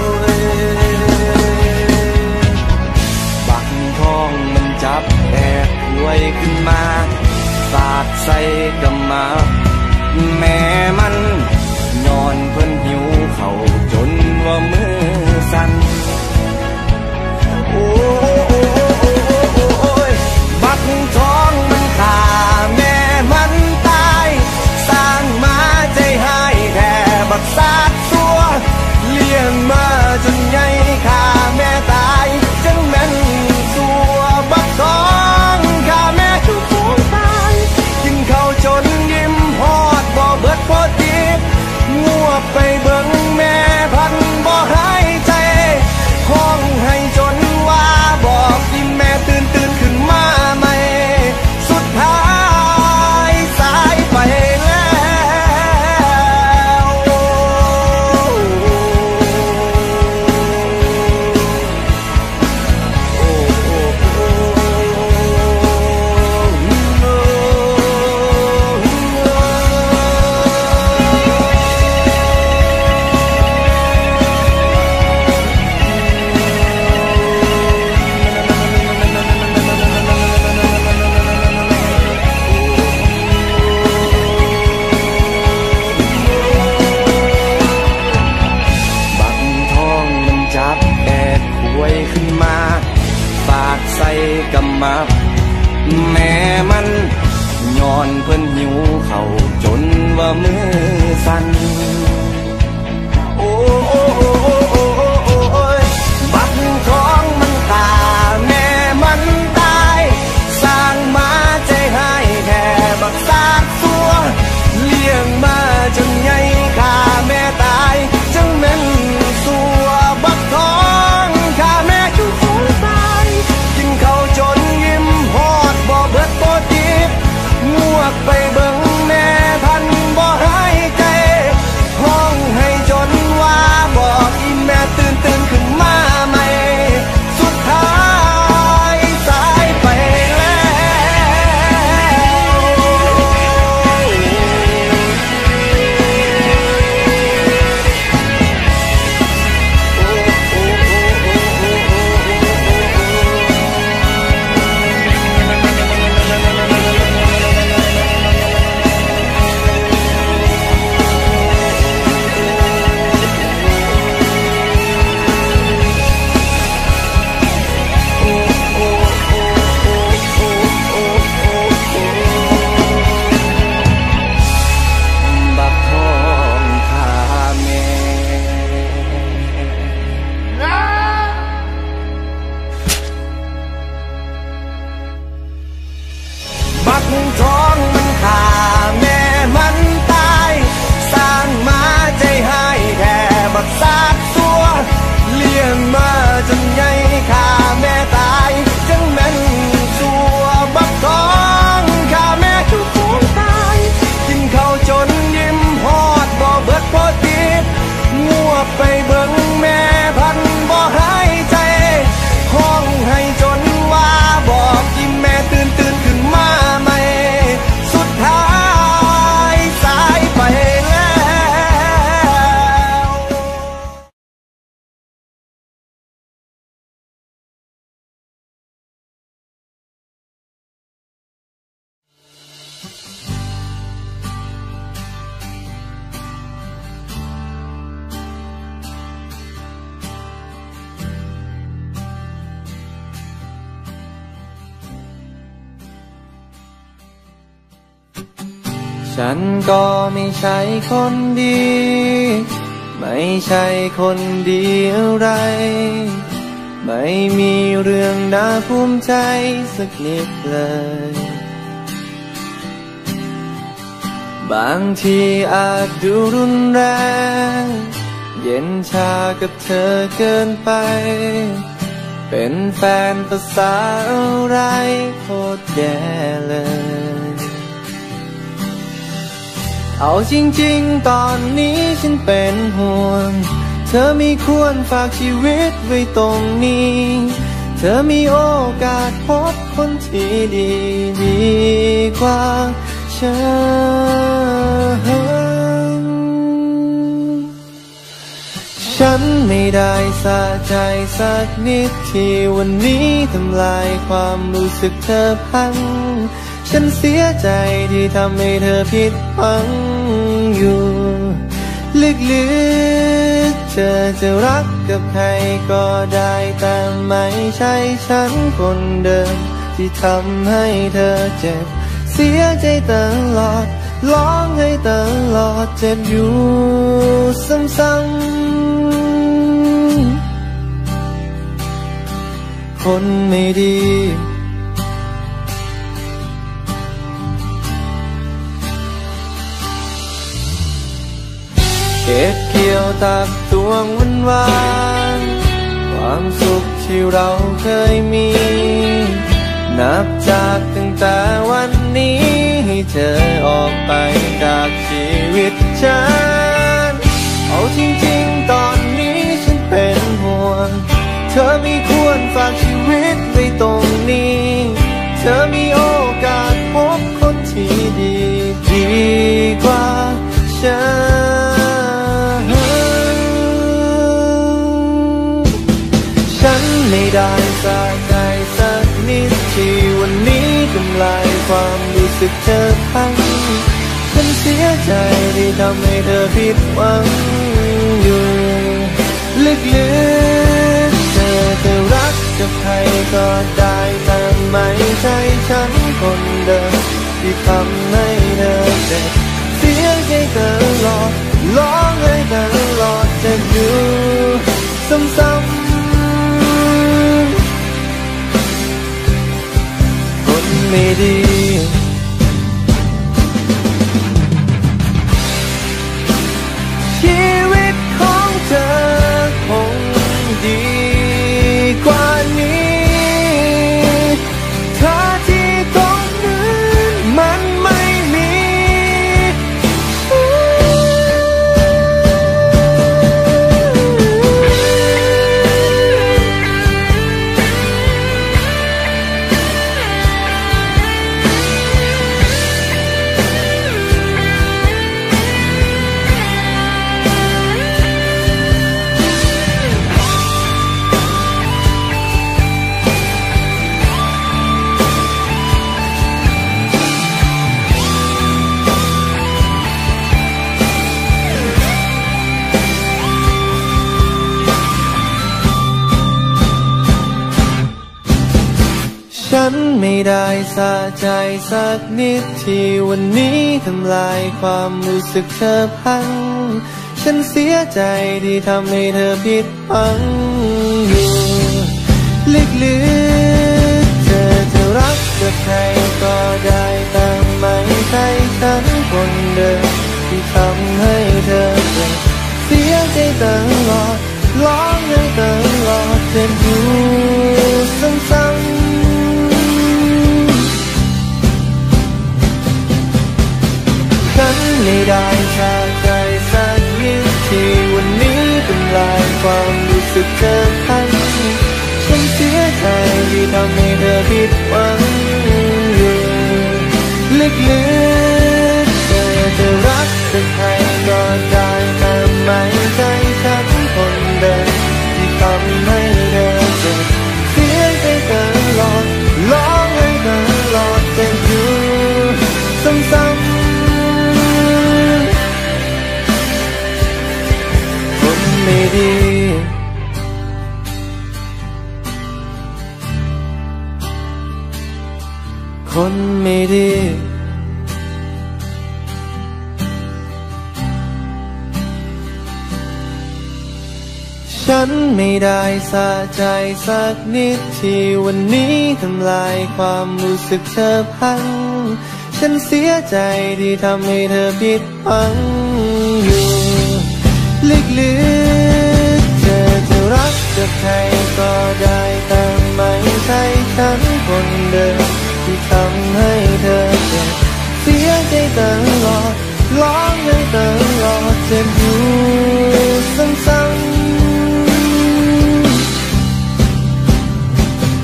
บักทองมันจับแอบรวยขึ้นมาสาดใส่กับมาแม่มันนอนเพิ่นหิวเขาจนว่ามือสั่นโอ้โอ้โอ้โอ้โอ้ยบักทองมันฆ่าแม่มันตายสร้างมาใจหายแค่บักซาดซัวเลี้ยงมาจนใหญ่ฆ่าแม่ตายจังแม่นซัวบักทองฆ่าแม่ทุกคนตายกินข้าวจนยิ้มฮอดบ่เบิดพอดีงัวไปเบิ่งแม่พันบ่หายใจห้องให้จนว่าบอกกินแม่ตื่นตื่นขึ้นมาใหม่สุดท้ายสายไปแล้วโอ้โอ้โอ้ใส่กำมับแม่มันย้อนเพิ่นหิวเขาจนว่ามือสั่นโอ้โอ้โอ้โอ้โอ้โอ้โอ้ยบักทองมันฆ่าแม่มันตายสร้างมาใจหายแค่บักซาดซัวเลี้ยงมาจนใหญ่ฆ่าแม่ตายจังแม่นซัวบักทองฆ่าแม่ทุกคนตายกินข้าวจนยิ้มฮอดบ่เบิดบ่ดีงัวไปเบิ่งแม่พันบ่หายใจห้องให้จนว่าบอกอีแม่ตื่นตื่นขึ้นมาใหม่สุดท้ายสายไปบักทองมันฆ่าแม่มันตายสร้างมาใจหายแค่บักซาดซัวเลี้ยงมาจนใหญ่ฆ่าแม่ตายจังแม่นซัวบักทองฆ่าแม่ทุกคนตายกินข้าวจนยิ้มฮอดบ่เบิดพอดีงัวไปเบิ่งแม่พันบ่หายใจห้องให้จนว่าบอกกินแม่ตื่นตื่นขึ้นมาใหม่สุดท้ายสายไปแล้วฉันก็ไม่ใช่คนดี ไม่ใช่คนดีอะไร ไม่มีเรื่องน่าภูมิใจสักนิดเลย บางทีอาจดูรุนแรงเย็นชากับเธอเกินไป เป็นแฟนภาษาอะไรโคตรแย่เลยเอาจริงๆตอนนี้ฉันเป็นห่วงเธอไม่ควรฝากชีวิตไว้ตรงนี้เธอมีโอกาสพบคนที่ดีดีกว่าฉันฉันไม่ได้สะใจสักนิดที่วันนี้ทำลายความรู้สึกเธอพังฉันเสียใจที่ทำให้เธอผิดหวังอยู่ลึกๆเธอจะรักกับใครก็ได้แต่ไม่ใช่ฉันคนเดิมที่ทำให้เธอเจ็บเสียใจตลอดร้องให้ตลอดเจ็บอยู่ซ้ำๆคนไม่ดีเก็บเกี่ยวตักตวงวันวานความสุขที่เราเคยมีนับจากตั้งแต่วันนี้ให้เธอออกไปจากชีวิตฉันเอาจริงๆตอนนี้ฉันเป็นห่วงเธอไม่ควรฝากชีวิตไว้ตรงนี้เธอมีโอกาสพบคนที่ดีดีกว่าฉันฉันไม่ได้สะใจสักนิดที่วันนี้ทำลายความรู้สึกเธอพังฉันเสียใจที่ทำให้เธอผิดหวังอยู่ลึกๆเธอจะรักกับใครก็ได้แต่ไม่ใช่ฉันคนเดิมที่ทำให้เธอเจ็บเสียใจตลอดร้องไห้ตลอดเจ็บอยู่ซ้ำๆคนไม่ดีชีวิตของเธอคงดีกว่านี้เธอที่ตรงนั้นมันไม่มีฉันไม่ได้สะใจสักนิดที่วันนี้ทำลายความรู้สึกเธอพังฉันเสียใจที่ทำให้เธอผิดหวังอยู่ลึกๆเธอจะรักกับใครก็ได้แต่ไม่ใช่ฉันคนเดิมที่ทำให้เธอเจ็บเสียใจตลอดร้องไห้ตลอดเจ็บอยู่ซ้ำๆฉันไม่ได้สะใจสักนิดที่วันนี้ทำลายความรู้สึกเธอพังฉันเสียใจที่ทำให้เธอผิดหวังอยู่ลึกๆเธอจะรักกับใครก็ได้แต่ไม่ใช่ฉันคนเดิมที่ทำให้เธอเจ็บเสียใจตลอดร้องไห้ตลอดเจ็บอยู่ซ้ำๆไม่ดีคนไม่ดีฉันไม่ได้สะใจสักนิดที่วันนี้ทำลายความรู้สึกเธอพังฉันเสียใจที่ทำให้เธอผิดหวังอยู่ลึกๆเธอจะรักกับใครก็ได้แต่ไม่ใช่ฉันคนเดิมที่ทำให้เธอเจ็บเสียใจตลอดร้องไห้ตลอดเจ็บอยู่ซ้ำๆ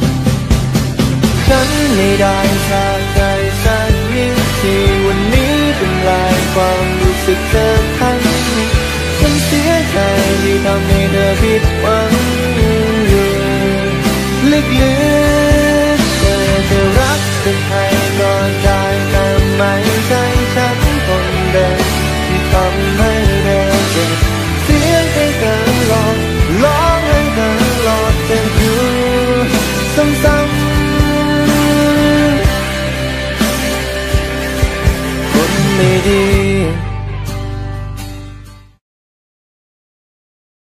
ให้ได้จากใจสักนิดที่วันนี้เป็นลายความรู้สึกเธอทั้งฉันเสียใจที่ทำให้เธอผิดหวังอยู่ลึก